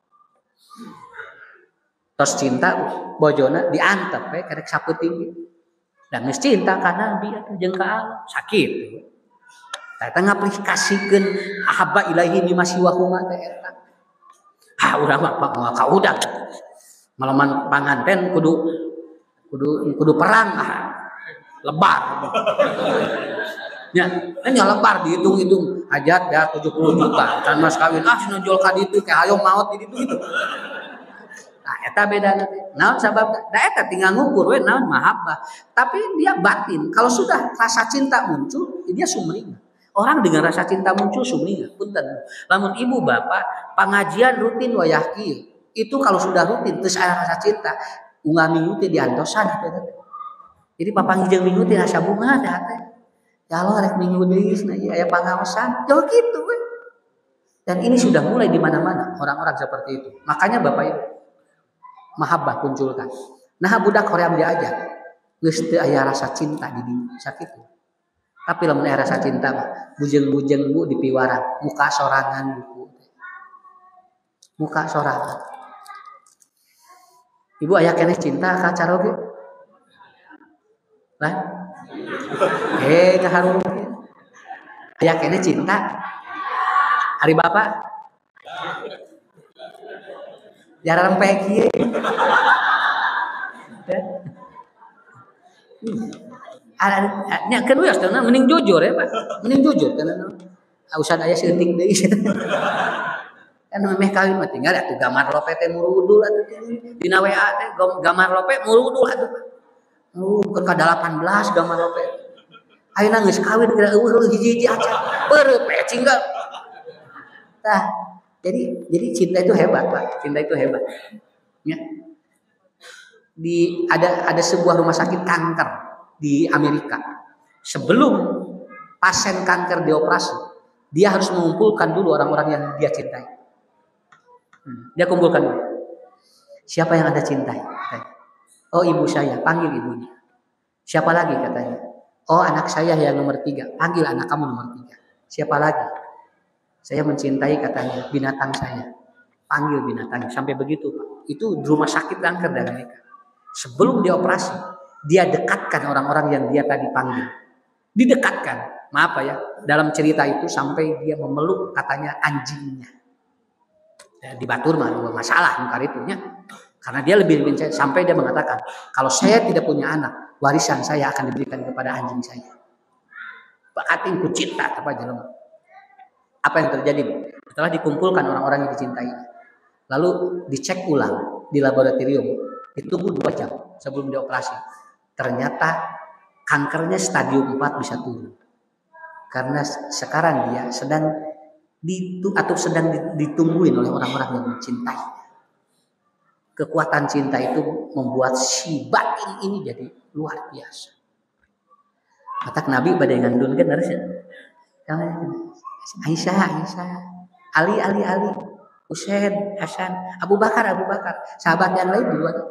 Tos cinta bojona diantep we karek sapeuting. Dan geus cinta ka Nabi atuh jeung ka Allah, sakit. Eta ngaplikasikeun ahabba ilaihi mimma siwahuma teh eta. Urang mah kaudak. Malaman panganten kudu perang lebar. Ya, lebar dihitung-hitung hajat ya 70 juta. Can mas kawin sinojol ka ditu ke hayong maot di ditu gitu. Nah, eta bedana teh. Naon sabab? Da eta tinggal ngukur we naon mahabbah. Tapi dia batin. Kalau sudah rasa cinta muncul, dia sumringah. Orang dengan rasa cinta muncul sumringah. Punten. Lamun ibu bapak pengajian rutin wayah kieu. Itu kalau sudah rutin terus aya rasa cinta, unggal minggu teh diantosan eta. Jadi papangih jeung minggu teh asa bunga teh teh. Ya Allah rek minggu deui cenah ieu aya pangaosan. Yo gitu we. Dan ini sudah mulai di mana-mana orang-orang seperti itu. Makanya Bapak Ibu mahabbah kunculkan. Nah budak hoream diajak. Geus teu aya rasa cinta di dieu sakitu. Tapi lamun aya rasa cinta mah bujeng-bujeng Bu di piwara, muka sorangan Bu. Muka sorangan. Ibu aya keneh cinta ka caroge? Lah? Ngaharum. Aya keneh cinta. Hari Bapak? Jarang rempe kieu. Nya kan wios teh mending jujur ya, Pak. Mending jujur karena usaha aya seutik deui. Kan memeh kawin mah tinggal atuh gamar lope teh murudul atuh dina WA teh gamar lope murudul atuh. Ke 18 gambar lope. Ayeuna geus kawin kira eueuh hiji-hiji acan. Peurepe cinggal. Tah, jadi cinta itu hebat, Pak. Cinta itu hebat. Ya. Ada sebuah rumah sakit kanker di Amerika. Sebelum pasien kanker dioperasi, dia harus mengumpulkan dulu orang-orang yang dia cintai. Dia kumpulkan dulu. Siapa yang Anda cintai? Oh ibu saya, panggil ibunya. Siapa lagi katanya? Oh anak saya yang nomor 3, panggil anak kamu nomor 3. Siapa lagi? Saya mencintai katanya binatang saya. Panggil binatang. Sampai begitu Pak. Itu di rumah sakit kanker dan mereka. Sebelum dia operasi, dia dekatkan orang-orang yang dia tadi panggil. Didekatkan. Maaf ya, dalam cerita itu sampai dia memeluk katanya anjingnya. Ya, di Batur mah masalah nukar itunya. Karena dia lebih mencintai, sampai dia mengatakan, kalau saya tidak punya anak, warisan saya akan diberikan kepada anjing saya. Bakatin ku cinta apa jelema. Apa yang terjadi? Setelah dikumpulkan orang-orang yang dicintai, lalu dicek ulang di laboratorium, ditunggu 2 jam sebelum dioperasi. Ternyata kankernya stadium 4 bisa turun. Karena sekarang dia sedang ditungguin oleh orang-orang yang mencintai. Kekuatan cinta itu membuat si batin ini jadi luar biasa. Kata Nabi pada ngandun kan harusnya. Aisyah, Ali, Husain, Hasan, Abu Bakar, sahabat yang lain di luar.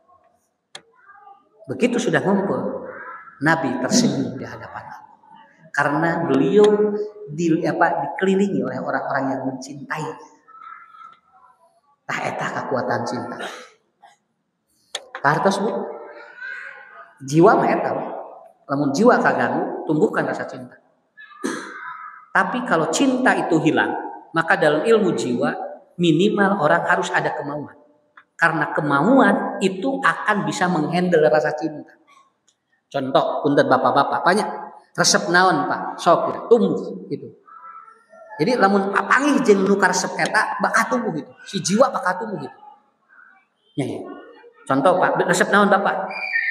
Begitu sudah ngumpul, Nabi tersenyum di hadapan Allah. Karena beliau dikelilingi oleh orang-orang yang mencintai. Tah eta kekuatan cinta. Kartos Bu. Jiwa mah eta. Lamun jiwa kaganggu, tumbuhkan rasa cinta. Tapi kalau cinta itu hilang, maka dalam ilmu jiwa minimal orang harus ada kemauan. Karena kemauan itu akan bisa menghandle rasa cinta. Contoh, punten bapak-bapak, banyak resep naon Pak, sok tumbuh gitu. Jadi lamun papangih jeung nu karesep eta bakal tumbuh gitu. Si jiwa bakal tumbuh gitu. Ya. Contoh Pak, resep naon Bapak?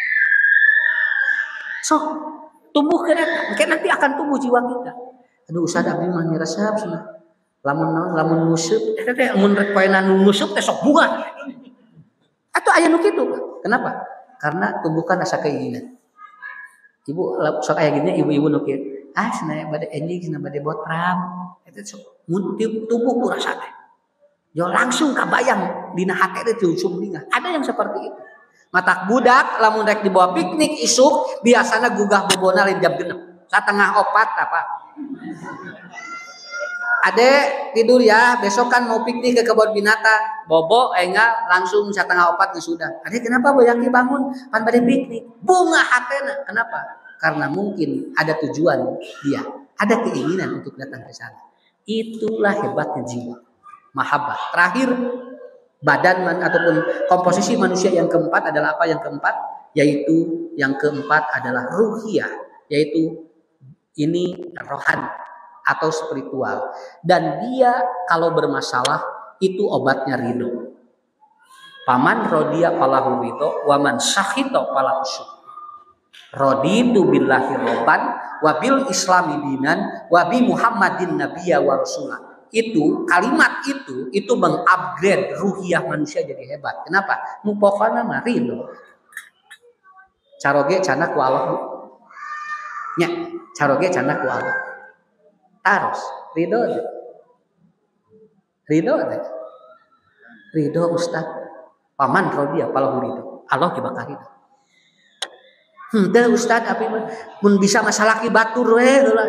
Sok tumbuh ke eta, mungkin nanti akan tumbuh jiwa kita. Aduh Ustaz abdi mah resep cenah. Lamun nusuk eta teh mun rek poena nusuk teh sok bunga. Atuh aya nu kitu. Kenapa? Karena tumbuhkan rasa keinginan. Ibu sok aya gini ibu-ibu nu kieu. Cenah bade enjing cenah bade botram. Itu tubuh ku rasa teh. Jo langsung kabayang dina hate teh langsung ningal. Ada yang seperti itu. Matak budak lamun rek dibawa piknik isuk biasana gugah bobona lain jam 6. Satengah 4 apa. Ade tidur ya, besok kan mau piknik ke kebun binatang. Bobo enggak langsung setengah 4 sudah. Ade kenapa boyaki bangun? Pan bade piknik. Bunga hatena. Kenapa? Karena mungkin ada tujuan dia, ada keinginan untuk datang ke sana. Itulah hebatnya jiwa. Mahabbah. Terakhir, badan ataupun komposisi manusia yang keempat adalah apa yang keempat? Yaitu yang keempat adalah ruhiyah, yaitu ini rohani atau spiritual. Dan dia kalau bermasalah itu obatnya ridho. Paman rodiya falahu ridho, waman syahito falahu syukur. Raditu billahi robban wa bil islami dinan wa bi Muhammadin nabiyya wa rasulah. Itu kalimat itu mengupgrade ruhiyah manusia jadi hebat. Kenapa? Nu pokona mah ridho. Caroge cana ku Allah Bu. Nya, caroge cana ku Allah. Taros ridho. Ridho Ustaz. Paman rodiya falahu ridho. Allah dibakar ridho. Teh Ustad tapi mun bisa masalah ki batur we heula.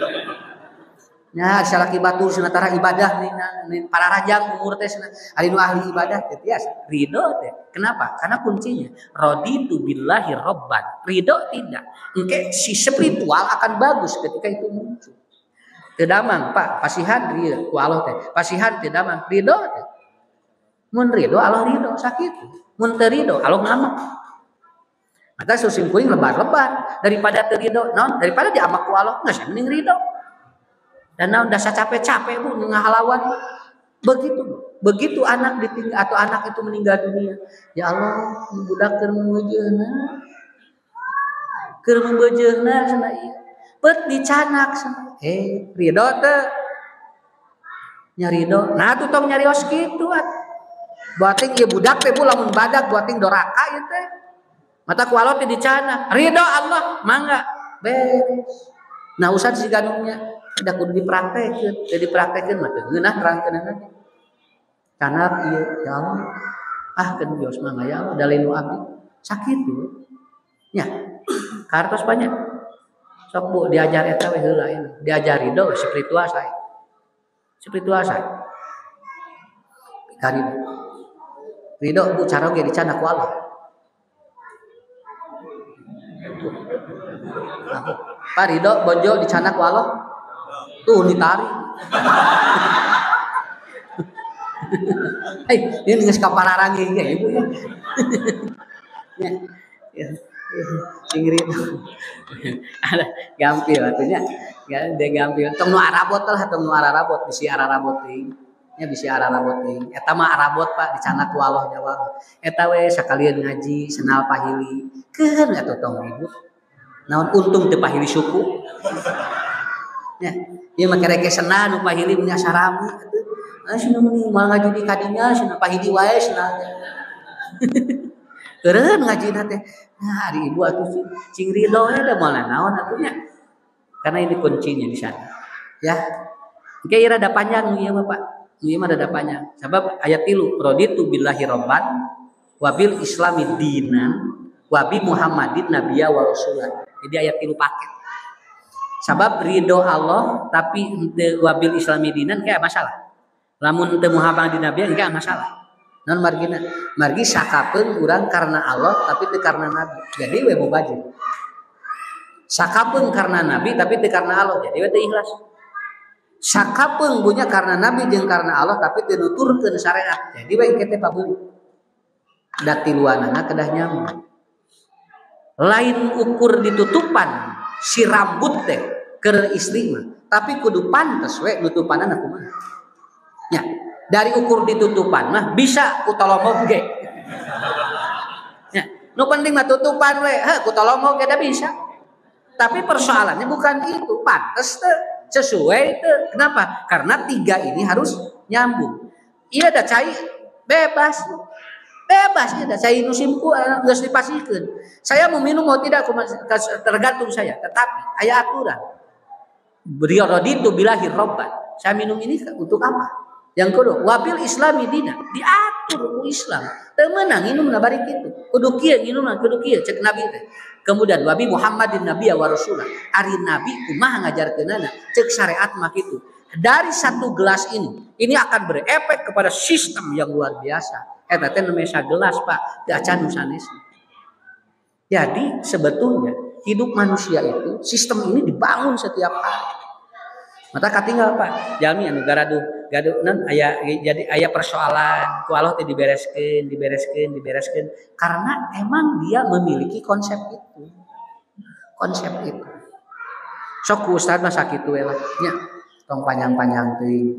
Nya salaki batur sinatara ibadah nih para rajang umur teh ari nu ahli ibadah teh tiasa ridho teh. Kenapa? Karena kuncinya raditu billahi robban. Ridho tidak. Engke si spiritual akan bagus ketika itu muncul. Teu damang Pak, pasihan ridho ku Allah teh. Pasihan teu damang ridho teh. Mun ridho Allah ridho sakit. Mun teu ridho Allah ngamak. Maka susim kuring lebar-lebar daripada terido, non daripada diamak ku Allah nggak sih mending ridho. Dan non dasa capek-capek Bu ngahalawan. Begitu anak ditinggal atau anak itu meninggal dunia, ya Allah budak keur meujeuna, cenah ieu. Pet dicanak cenah. Ridho teh. Nyarido. Nah tuh tong nyarios kitu Buating ieu budak teh Bu lamun badak buating doraka ieu teh. Mata ku Allah teh dicana, ridho Allah mangga beres. Nah usah si ganungnya udah kudu dipraktekeun mah teu ngeunah terangkeunana. Kana ieu ya Allah keun bios mah ya Allah dalenu abdi sakit tuh. Nya kartos banyak. Sok Bu diajar eta we heula ieu. Diajar ridho spiritual sae. Kari ridho Bu cara ge dicana ku Allah. Pak Ridho bonjo dicanak ku Allah. Tuh ditari. Hei, ini geus kapararangi ge ibu ya. Ya. Ingrid. Ada gampil atunya. Ya, dia gampil. Tong nu arabot lah, tong nu arabot bisi arabot teuing. Ya bisi arabot teuing. Eta mah arabot Pak dicanak ku Allah jawab. Eta we sakalian ngaji, senal pahili. Keun atuh tong ibu. Naon untung teu pahili suku. Ya, ieu mah kereke senal nu pahili punya sarami atuh. Cenah meni moal ngaji di kadinya cenah pahili wae cenah. Keureun ngajina teh. Nah, hari ibu atuh cing ridho da moal naon atunya. Karena ini kuncinya di sana. Ya. Oke, rada panjang ieu mah Pak. Ieu mah rada panjang. Sebab ayat 3, raditu billahi rabban wa bil islami dinan wa bi Muhammadin nabiyya wa rasulan. Jadi ayat 3 paket. Sabab ridho Allah tapi henteu wa bil islami dinan kayak masalah. Lamun teu Muhammadin nabiyya enggak masalah. Non margina, margi sakapeung urang karena Allah tapi teu karena nabi. Jadi we mubajir. Sakapeung karena nabi tapi teu karena Allah. Jadi we teu ikhlas. Sakapeung bunya karena nabi jeung karena Allah tapi teu nuturkeun syariat. Jadi we engke teh pabeuli. Da tiluanana kedah nyambung. Lain ukur ditutupan si rambut teh keur istri mah, tapi kudu pantes we nutupanana kumaha. Ya. Dari ukur ditutupan mah bisa kutolomog ge. Ya, nu penting mah tutupan we, kutolomog ge da bisa. Tapi persoalannya bukan itu, pantes teu, sesuai teu. Kenapa? Karena 3 ini harus nyambung. Ieu da cai bebas. Bebas ieu da cai nu simku geus dipasikeun. Saya mau minum mau tidak tergantung saya, tetapi aya aturan. Beliau raditu billahi rabban. Saya minum ini untuk apa? Yang kedua, wabil islami dina, diatur ku Islam. Teu meunang nginumna bari kitu. Kudu kieu nginumna, kudu kieu cek Nabi teh. Kemudian wabi Muhammadin nabiyya wa rasulah. Ari Nabi kumaha ngajarkeunana, cek syariat mah kitu. Dari 1 gelas ini akan berefek kepada sistem yang luar biasa. Eta teh namanya sagelas Pak, teu acan nu sanesna. Jadi sebetulnya hidup manusia itu sistem ini dibangun setiap hari. Mata katinggal Pak, jalmi anu gaduh non aya jadi aya persoalan ku Allah teh dibereskeun karena emang dia memiliki konsep itu. Sok ku ustad mah sakitu we lah nya. Tong panjang-panjang teuing.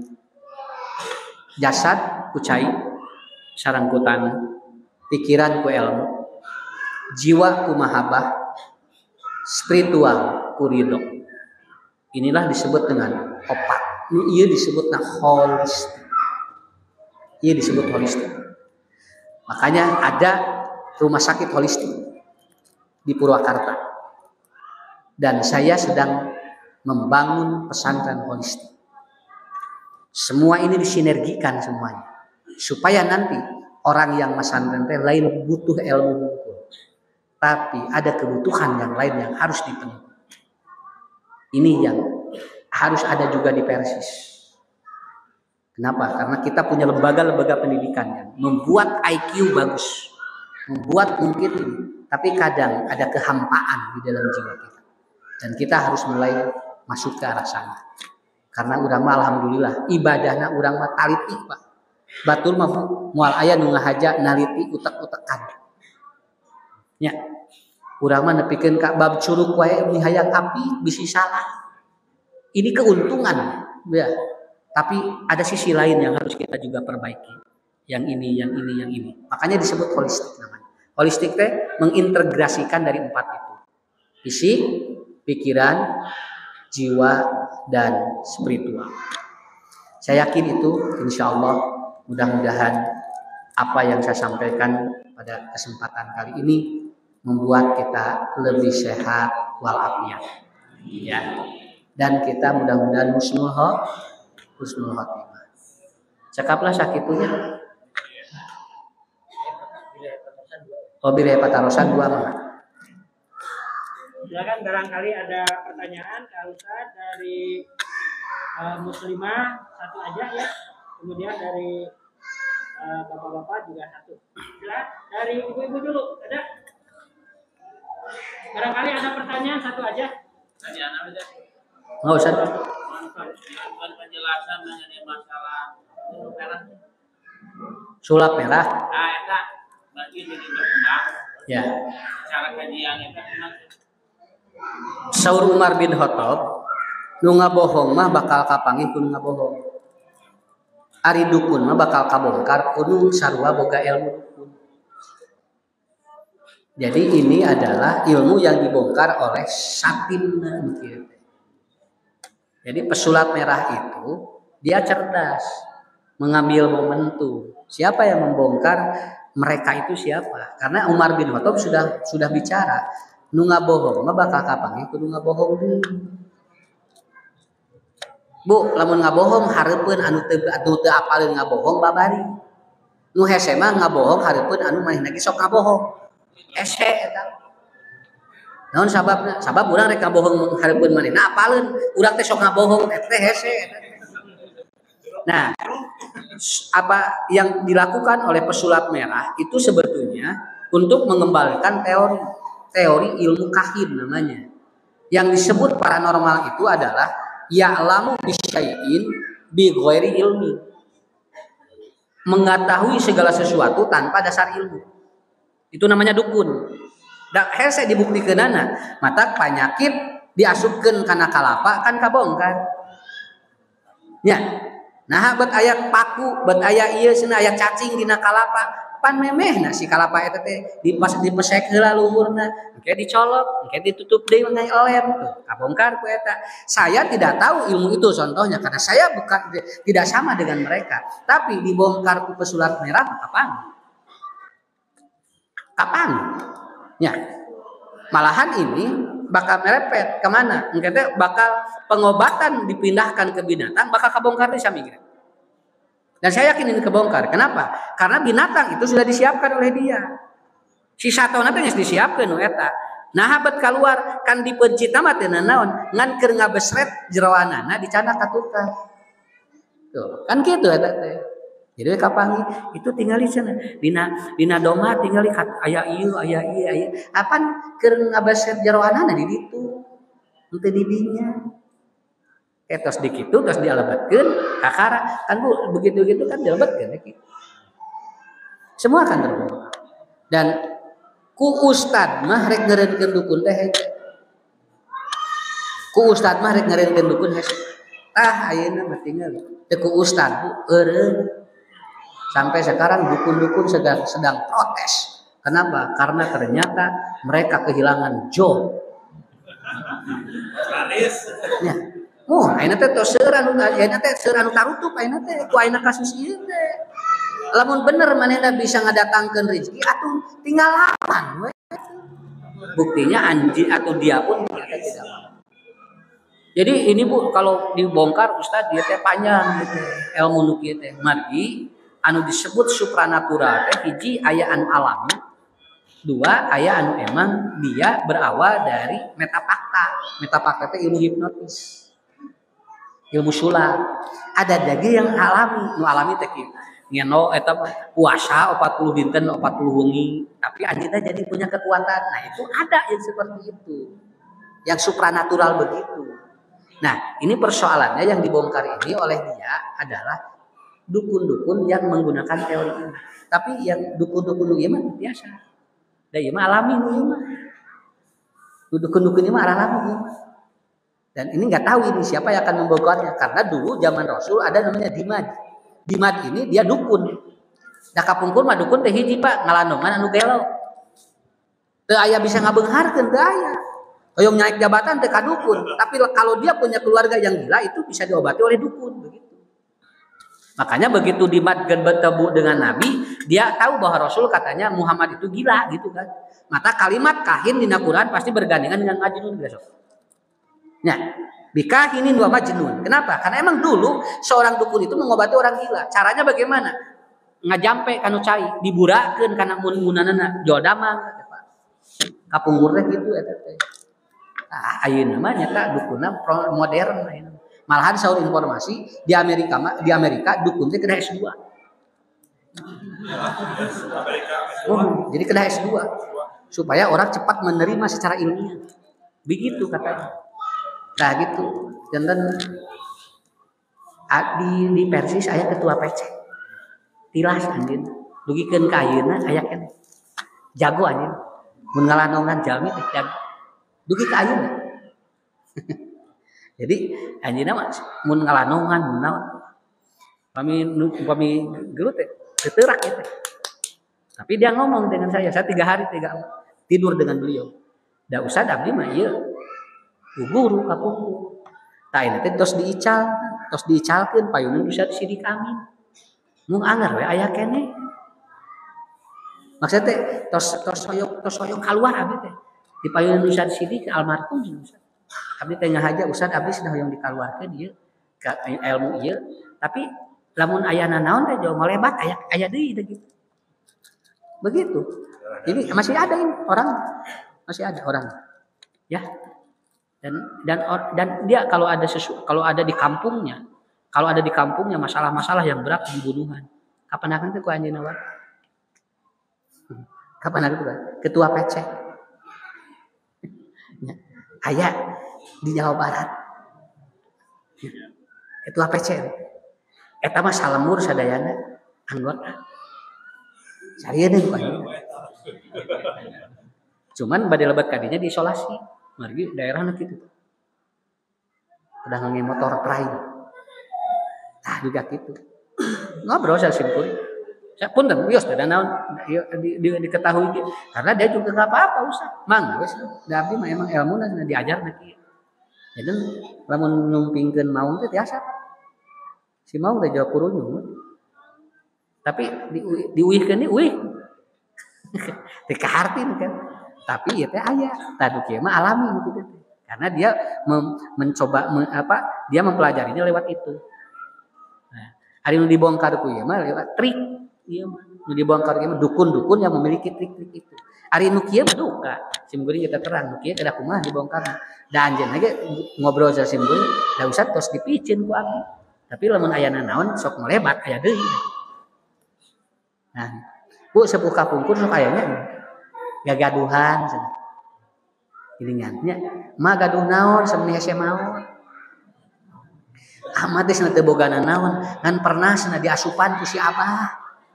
Jasad ku cai sareng ku tanah, pikiran ku ilmu, jiwa ku mahabbah, spiritual ku ridho. Inilah disebut dengan opat. Ia disebut holistik. Ia disebut holistik. Makanya ada rumah sakit holistik di Purwakarta. Dan saya sedang membangun pesantren holistik. Semua ini disinergikan semuanya. Supaya nanti orang yang pesantren lain butuh ilmu hukum. Tapi ada kebutuhan yang lain yang harus dipenuhi. Ini yang harus ada juga di Persis. Kenapa? Karena kita punya lembaga-lembaga pendidikan yang membuat IQ bagus, membuat mungkin ini, tapi kadang ada kehampaan di dalam jiwa kita, dan kita harus mulai masuk ke arah sana. Karena urang mah alhamdulillah ibadahna urang mah taliti Pak. Batur mah moal aya nu ngahaja naliti utek-utekan. Ya. Urang mah nepikeun ka bab curug wae hayang api bisi salah. Ini keuntungan, ya. Tapi ada sisi lain yang harus kita juga perbaiki. Yang ini. Makanya disebut holistik namanya. Holistik teh mengintegrasikan dari 4 itu. Fisik, pikiran, jiwa, dan spiritual. Saya yakin itu, insya Allah, mudah-mudahan apa yang saya sampaikan pada kesempatan kali ini membuat kita lebih sehat walafiat, ya. Dan kita mudah-mudahan husnul khotimah. Cekaplah sakitunya. Wabillahi patarosan 2 mah. Silakan barangkali ada pertanyaan Kak Ustaz dari Muslimah 1 aja ya. Kemudian dari bapak-bapak juga 1. Silakan dari ibu-ibu dulu. Ada? Barangkali ada pertanyaan satu aja. Nggak usah. Penjelasan mengenai masalah merah. Sulap merah. Nah, itu bagi jadi berkembang. Ya. Cara kajian itu Saur Umar bin Khattab, nu ngabohong mah bakal kapanggih ku nu ngabohong. Ari dukun mah bakal kabongkar ku nu sarua boga ilmu dukun. Jadi ini adalah ilmu yang dibongkar oleh satimna gitu. Jadi pesulap merah itu dia cerdas, mengambil momentum. Siapa yang membongkar mereka itu siapa? Karena Umar bin Khattab sudah bicara, nu ngabohong mah bakal kapanggih kudu ngabohong deui. Bu, lamun ngabohong hareupeun anu teu apaleun ngabohong babari. Nu hese mah ngabohong hareupeun anu manehna ge sok ngabohong. Hese eta. Naon sababna? Sabab urang rek ngabohong hareupeun manehna apaleun, urang teh sok ngabohong teh hese. Nah, apa yang dilakukan oleh pesulap merah itu sebetulnya untuk mengembalikan teori ilmu kahin namanya. Yang disebut paranormal itu adalah ya'lamu bisyai'in bi ghairi ilmi. Mengetahui segala sesuatu tanpa dasar ilmu. Itu namanya dukun. Da hese dibuktikanana, mata penyakit diasupkeun kana kalapa kan kabongkar. Ya. Nah, bet aya paku, bet aya ieu cenah aya cacing dina kalapa, pan memehna si kalapa eta teh dipesek heula luhurna, engke dicolok, engke ditutup deui ngai lem tuh, kabongkar ku eta. Saya tidak tahu ilmu itu contohnya karena saya bukan tidak sama dengan mereka, tapi dibongkar ku pesulap merah kapan? Kapan? Ya. Malahan ini bakal merepet kemana? Engke teh bakal pengobatan dipindahkan ke binatang bakal kabongkar di samingga. Dan saya yakin ini kebongkar. Kenapa? Karena binatang itu sudah disiapkan oleh dia. Si satona teh geus disiapkeun nu eta. Nah habat keluar kan dipencit mah teh naon ngan keur ngabesret jeroanana dicana ka tukang. Tuh, kan kitu eta teh. Jadi kapangi itu tinggal di sana dina doma tinggal aya ieu apan keur ngabesret jeroanana di ditu henteu di dinya tos dikitu terus dialebetkeun kakara kan Bu begitu-gitu kan dialebetkeun kitu semua akan terbongkar dan ku ustad mah rek ngeureunkeun dukun teh ku ustad mah rek ngeureunkeun dukun hese tah ayeuna mah tinggal teu ku ustad Bu eureun. Sampai sekarang dukun-dukun sedang protes. Kenapa? Karena ternyata mereka kehilangan job. Ya. Oh, ayeuna teh tos seueur anu tarutup ayeuna teh ku ayeuna kasus ieu teh. Lamun bener manehna bisa ngadatangkeun rezeki atuh tinggal lawan we. Buktinya anjing atau dia pun ternyata tidak mau. Jadi ini Bu kalau dibongkar Ustaz dia teh panjang gitu. Ilmu nu kieu teh margi anu disebut supranatural teh hiji aya anu alami, dua aya anu emang dia berawal dari metafakta. Metafakta teh ilmu hipnotis, ilmu sulap. Ada lagi yang alami, nu alami teh kieu. Ngeno eta puasa 40 dinten 40 wengi, tapi anjeunna jadi punya kekuatan. Nah, itu ada yang seperti itu. Yang supranatural begitu. Nah, ini persoalannya yang dibongkar ini oleh dia adalah dukun-dukun yang menggunakan teori ini. Tapi yang dukun-dukun ieu mah biasa. Da ieu mah alami ieu mah. Dukun-dukun ieu mah alami ieu mah. Dan ini enggak tahu ini siapa yang akan membongkarnya karena dulu zaman Rasul ada namanya Dimad. Dimad ini dia dukun. Da kapungkur mah dukun teh hiji Pak, ngalandongan anu gelo. Teu aya bisa ngabeungharkeun teu aya. Hoyong naik jabatan teh ka dukun, tapi kalau dia punya keluarga yang gila itu bisa diobati oleh dukun begitu. Makanya begitu Dimad bertemu dengan Nabi, dia tahu bahwa Rasul katanya Muhammad itu gila gitu kan. Maka kalimat kahin di Quran pasti bergandengan dengan majnun besok. Nah, bikahinin wa majnun. Kenapa? Karena emang dulu seorang dukun itu mengobati orang gila. Caranya bagaimana? Ngajampe kanu cai, diburakeun kana mun-munanana jodamang kapungkur teh gitu eta teh. Ah, ayeuna mah nyata dukunna modern ayeuna. Malahan saur informasi di Amerika dukun teh kena S2. Oh, jadi kena S2. supaya orang cepat menerima secara ilmiah. Begitu katanya. Nah gitu. Dan di Persis aya ketua PC. Tilas anjeun. Dugikeun ka ayeuna aya keneh. Jago anjeun. Mun ngalanongan jalmi teh jago. Dugi ka ayeuna. Jadi anjeunna mah mun ngalanongan mun naon. Pami gelut teh teurak teh. Tapi dia ngomong dengan saya 3 hari tidur dengan beliau. Da usah abdi mah ieu guru ka pugu. Tah ieu teh tos diicalkeun payunan bisa disidi kami. Mung anger we aya keneh. Maksudnya teh tos hoyong keluar abdi teh. Di payunan bisa disidi ke almarhum Ustaz. Abdi teh ngahaja Ustaz abdi sudah hoyong dikaluarkeun ieu ka ilmu ieu. Tapi lamun aya nanaon teh jauh melebat aya deui teh gitu. Begitu. Ini masih ada ini orang. Ya. Dan dia kalau ada di kampungnya masalah-masalah yang berat pembunuhan. Kapan teh ku anjeunna wa? Kapan itu kan? Ketua PC. Ya. Aya di Jawa Barat. Ketua PC. Eta mah salemur sadayana anggota. Sarieun ku anjeunna. Cuman bade lebat kadinya diisolasi. Margi daerahna kitu. Udah nge motor trail. Tah juga gitu. Ngobrol saya simpul. Saya pun dan wios dan naon diketahui gitu. Karena dia juga enggak apa-apa usah. Mang wis da abdi mah emang ilmuna diajarna kieu. Jadi lamun numpingkeun maung teh tiasa. Si maung teh jauh kurunyung. Tapi diuihkeun ni uih. Teu kahartin kan. Tapi ya teh aya. Tah kieu mah alami gitu teh. Karena dia dia mempelajarinya lewat itu. Nah, hari nu dibongkar ku ieu mah lewat trik. Ieu mah nu dibongkar ieu mah dukun-dukun yang memiliki trik-trik itu. Hari nu kieu mah duka. Simkuring kita terang nu kieu kada kumaha dibongkar. Da anjeunna ge ngobrol sa simkuring, da usah tos dipicin ku abdi. Tapi lamun aya nanaon sok melebat aya deui. Nah, Bu sepuh kapungkur sok ayanya gagaduhan cenah. Gilingannya mah gaduh naon sameni hese maot. Ahmad teh cenah teu boga naon, ngan pernah cenah diasupan ku si Abah.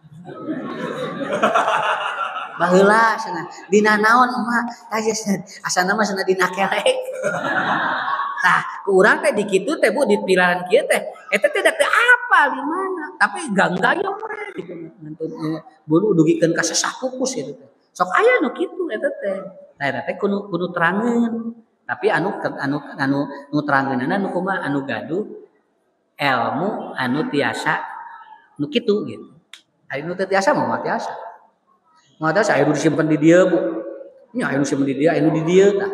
Baheula cenah dina naon emak tah asana mah cenah dina kelek. Tah ku urang teh di kitu teh Bu di pilaran kieu teh eta teh teu apa di mana tapi ganggayong we gitu ngantun bulu dugikeun ka sesapukus gitu teh. Sok aya nu kitu eta teh. Nah eta teh kudu terangeun. Tapi anu terangeunana nu kumaha anu gaduh ilmu anu tiasa nu kitu gitu. Anu teu tiasa mah tiasa. Mah tiasa aya nu disimpen di dieu Bu. Nya aya nu disimpen di dieu, aya nu di dieu tah.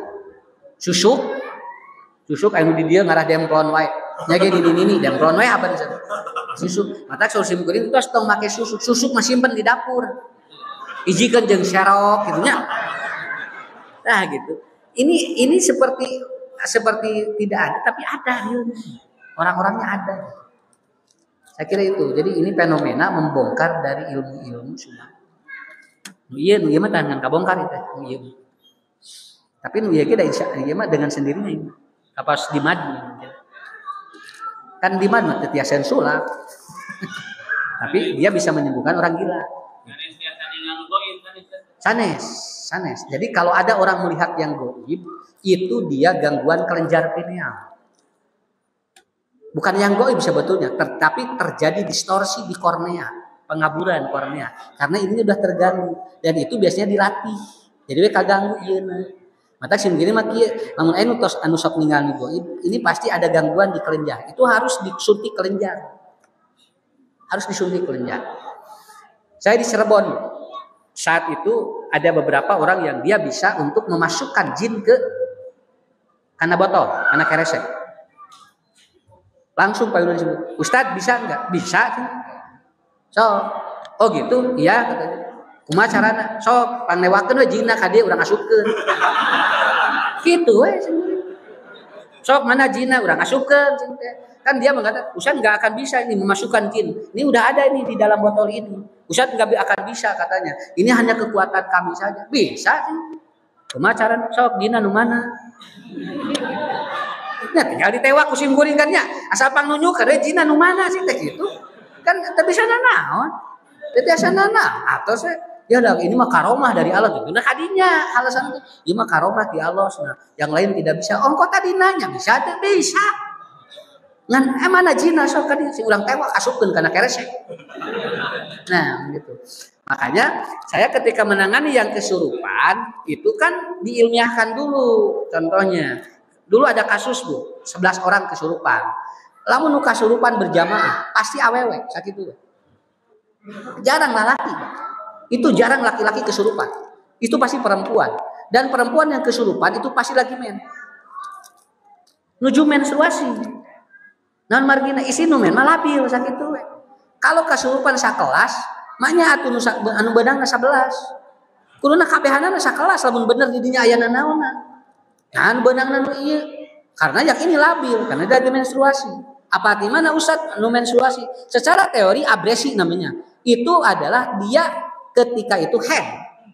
Susuk aya nu di dieu ngarah demplon wae. Nya ge di demplon wae apa disana. Susuk. Mata saur simkuring tos tong make susuk. Susuk mah simpen di dapur. Ijikeun jeung serok gitu nya. Nah gitu. Ini seperti tidak ada tapi ada dia. Orang-orangnya ada. Saya kira itu. Jadi ini fenomena membongkar dari ilmu-ilmu semua. Nu ieu mah tangan kabongkar itu. Nu ieu. Tapi nu ieu ge da ieu mah dengan sendirinya ini. Kapas di mad. Kan di mad mah teu tiasa sulap. Tapi dia bisa menyembuhkan orang gila. Sanes. Jadi kalau ada orang melihat yang gaib, itu dia gangguan kelenjar pineal. Bukan yang gaib sebetulnya, tapi terjadi distorsi di kornea, pengaburan kornea. Karena ini udah terganggu dan itu biasanya dilatih. Jadi we kaganggu ieu na. Mata sim gini mah kieu, lamun anu tos anu sok ningali gaib, ini pasti ada gangguan di kelenjar. Itu harus disuntik kelenjar. Saya di Cirebon. Saat itu ada beberapa orang yang dia bisa untuk memasukkan jin ke kana botol, kana keresek. Langsung payunan disebut, Ustadz bisa enggak? Bisa. So, oh gitu, iya katanya. Kumaha carana? Sok panglewakeun we jinna ka dieu urang asupkeun. Kitu we sendiri. Sok mana jinna urang asupkeun. Kan dia mengatakan, Ustaz nggak akan bisa ini memasukkan jin. Ini udah ada ini di dalam botol ini. Ustaz nggak akan bisa katanya. Ini hanya kekuatan kami saja. Bisa sih. Pemacaran sok dina nu mana? Nah, tinggal ditewak kusim kuring kan nya. Asal pang nunjuk kada jina nu mana sih teh gitu. Kan teu bisa nanaon. Teu biasa nanaon. Atau saya ya dah ini mah karomah dari Allah gitu. Nah kadinya alasan itu, ini mah karomah di Allah. Nah, yang lain tidak bisa. Ongko tadi nanya bisa teu bisa. Ngan mana jina sok kadi si urang tewak asupkeun kana keresek. Nah, gitu. Makanya saya ketika menangani yang kesurupan itu kan diilmiahkan dulu. Contohnya, dulu ada kasus Bu, 11 orang kesurupan. Lamun nu kasurupan berjamaah, pasti awewe sakitu. Jarang laki. Itu jarang laki-laki kesurupan. Itu pasti perempuan. Dan perempuan yang kesurupan itu pasti lagi men. Nuju menstruasi. Non margina isi nu men malabil sakitu we. Kalau kesurupan sakelas, maknya atuh anu beunangna 11. Kuduna kabehanana sakelas lamun bener di dinya aya nanaonna. Nah, anu beunangna nu ieu. Karena yang ini labil, karena dia lagi menstruasi. Apa gimana Ustaz anu menstruasi? Secara teori abresi namanya. Itu adalah dia ketika itu head.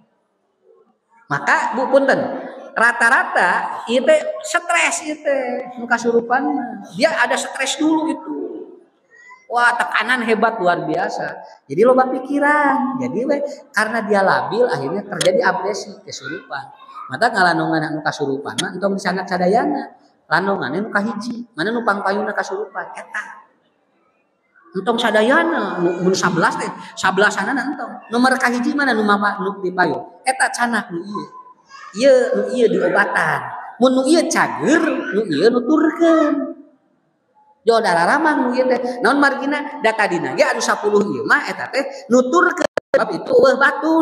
Maka Bu punten, rata-rata ieu teh stres ieu teh nu kasurupan. Dia ada stres dulu itu. Wah, tekanan hebat luar biasa. Jadi loba pikiran. Jadi karena dia labil akhirnya terjadi abresi kesurupan. Mata ngalanongan anu kasurupan mah entong disanak sadayana. Lanongan nu kahiji, mana nu pangpayuna kasurupan eta. Entong sadayana mun 11 teh, 11-anana entong. Nomor kahiji mana nu mama nu dipayun. Eta canak nu ieu. Nu ieu diobatan. Mun nu ieu cager, nu ieu nuturkeun. Jo dalaramah nu ieu teh. Naon margina da tadina ge anu 10 ieu mah eta teh nuturkeun bab itu eueuh batur.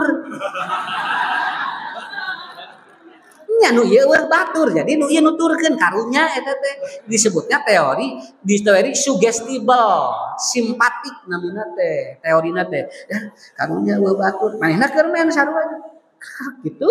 Nya nu ieu eueuh batur. Jadi nu ieu nuturkeun karunya eta teh disebutnya teori sugestible, simpatik namina teh, teorina teh. Karunya eueuh batur. Manehna keur men sarua. Gitu.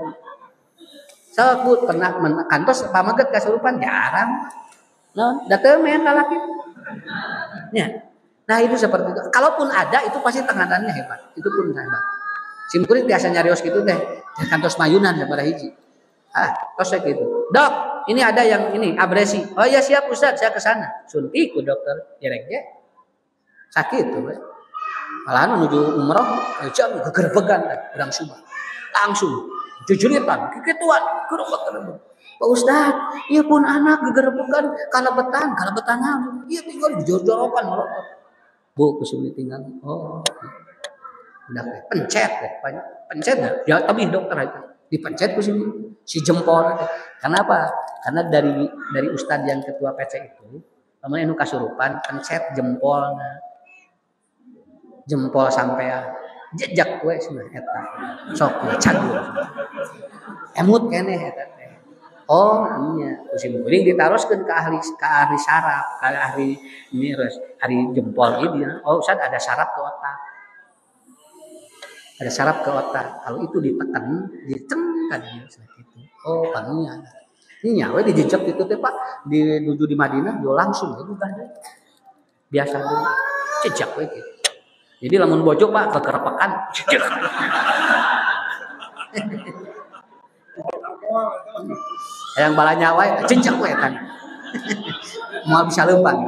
Sabut pernah kantos pamaget kasurupan jarang. Naon? Da teu men lalaki. Nya. Nah, itu seperti itu. Kalaupun ada itu pasti tenganannya hebat. Itu pun hebat. Simkuring biasa nyarios gitu teh. Kantos mayunan sabaraha hiji. Tos gitu. Dok, ini ada yang ini abrasi. Oh iya siap Ustaz, saya ke sana. Suntik ku dokter, direngge. Sakit tuh, malahan menuju umroh, jam gegerbegan urang Sumba. Langsung jujuritan, kekituan, gegerbegan. Pak Ustaz, iya pun anak gegerbegan kalabetan iya tinggal dijor-jorokan melotot. Bu, kesulit tinggal. Oh. Udah pencet deh, pencet ya tapi dokter itu. Dipencet ku si jempol. Kenapa? Karena dari ustad yang ketua PC itu, namanya nu kasurupan, pencet jempolna. Jempol sampai jejak we cenah eta. Sok candu. Emut keneh eta teh. Oh iya, kusim kuring ditaroskeun ke ahli saraf, ke ahli ini ahli jempol ini. Oh Ustaz ada saraf ke otak. Ada saraf ke otak. Kalau itu ditekan, dicengkan gitu. Oh, panunya. Ini nyawa dijejak itu teh Pak, dinuju di Madinah, yo langsung itu kan. Biasa dulu. Jejak we gitu. Jadi lamun bojo Pak kekerepekan. Yang balanya wae jejak we kan. Mau bisa lempang.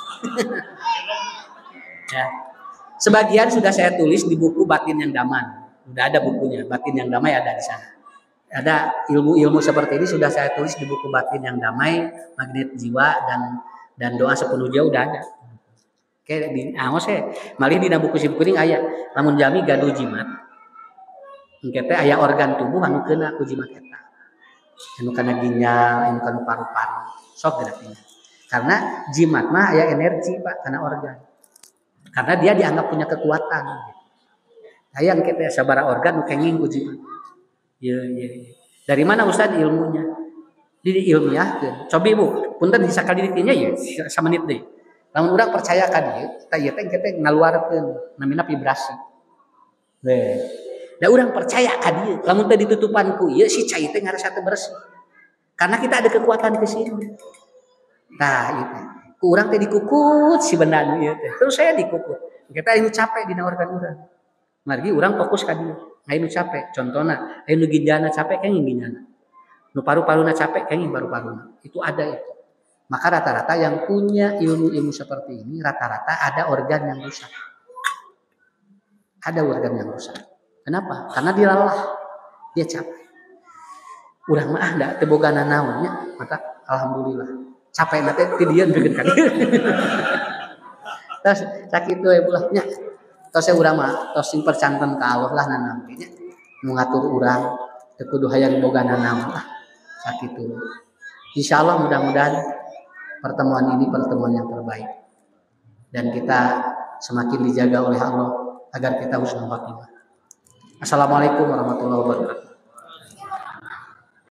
Ya. Sebagian sudah saya tulis di buku Batin yang Daman. Sudah ada bukunya, Batin yang Damai ada di sana. Ada ilmu-ilmu seperti ini sudah saya tulis di buku Batin yang Damai, Magnet Jiwa dan Doa Sepenuh Jiwa udah ada. Oke, saya malih dina buku simkuring aya lamun jami gaduh jimat. Engke teh aya organ tubuh anu keuna ku jimat eta. Anu kana ginjal, anu kana paru-paru. Sok gerak. Karena jimat mah aya energi Pak kana organ. Karena dia dianggap punya kekuatan. Hayang kita sabara organ nu kenging ku jimat. Iya. Dari mana Ustaz ilmunya? Di ilmiah. Cobi Bu, punten disakali ditinya ya samenit deui. Lamun urang percaya ka dieu, tah ieu teh kita ngaluarkeun namina vibrasi. Da urang percaya ka dieu, lamun teh ditutupan ku ieu si cai teh ngarasa teu bersih. Karena kita ada kekuatan ke sini. Nah, itu. ku urang teh dikukut si benda nu ieu teh. Terus saya dikukut. Kita anu capek dina organ urang. Margi urang fokus ka dieu. Anu capek. Contona, anu ginjalna capek kenging ginjalna. Nu paru-paruna capek kenging paru-paruna. Itu ada itu. Maka rata-rata yang punya ilmu-ilmu seperti ini rata-rata ada organ yang rusak. Ada organ yang rusak. Kenapa? Karena dia lelah. Dia capek. Urang mah da teu boga nanaonnya, maka alhamdulillah. Capek na teh ti dieu pikeun ka dieu. Tos sakitu we ulah nya. Tos urang mah tos sing percanten ka Allah lah nanaon nya. Nu ngatur urang teu kudu hayang boga nanaon lah. Sakitu. Insyaallah mudah-mudahan pertemuan ini pertemuan yang terbaik. Dan kita semakin dijaga oleh Allah agar kita husnul khotimah. Assalamualaikum warahmatullahi wabarakatuh.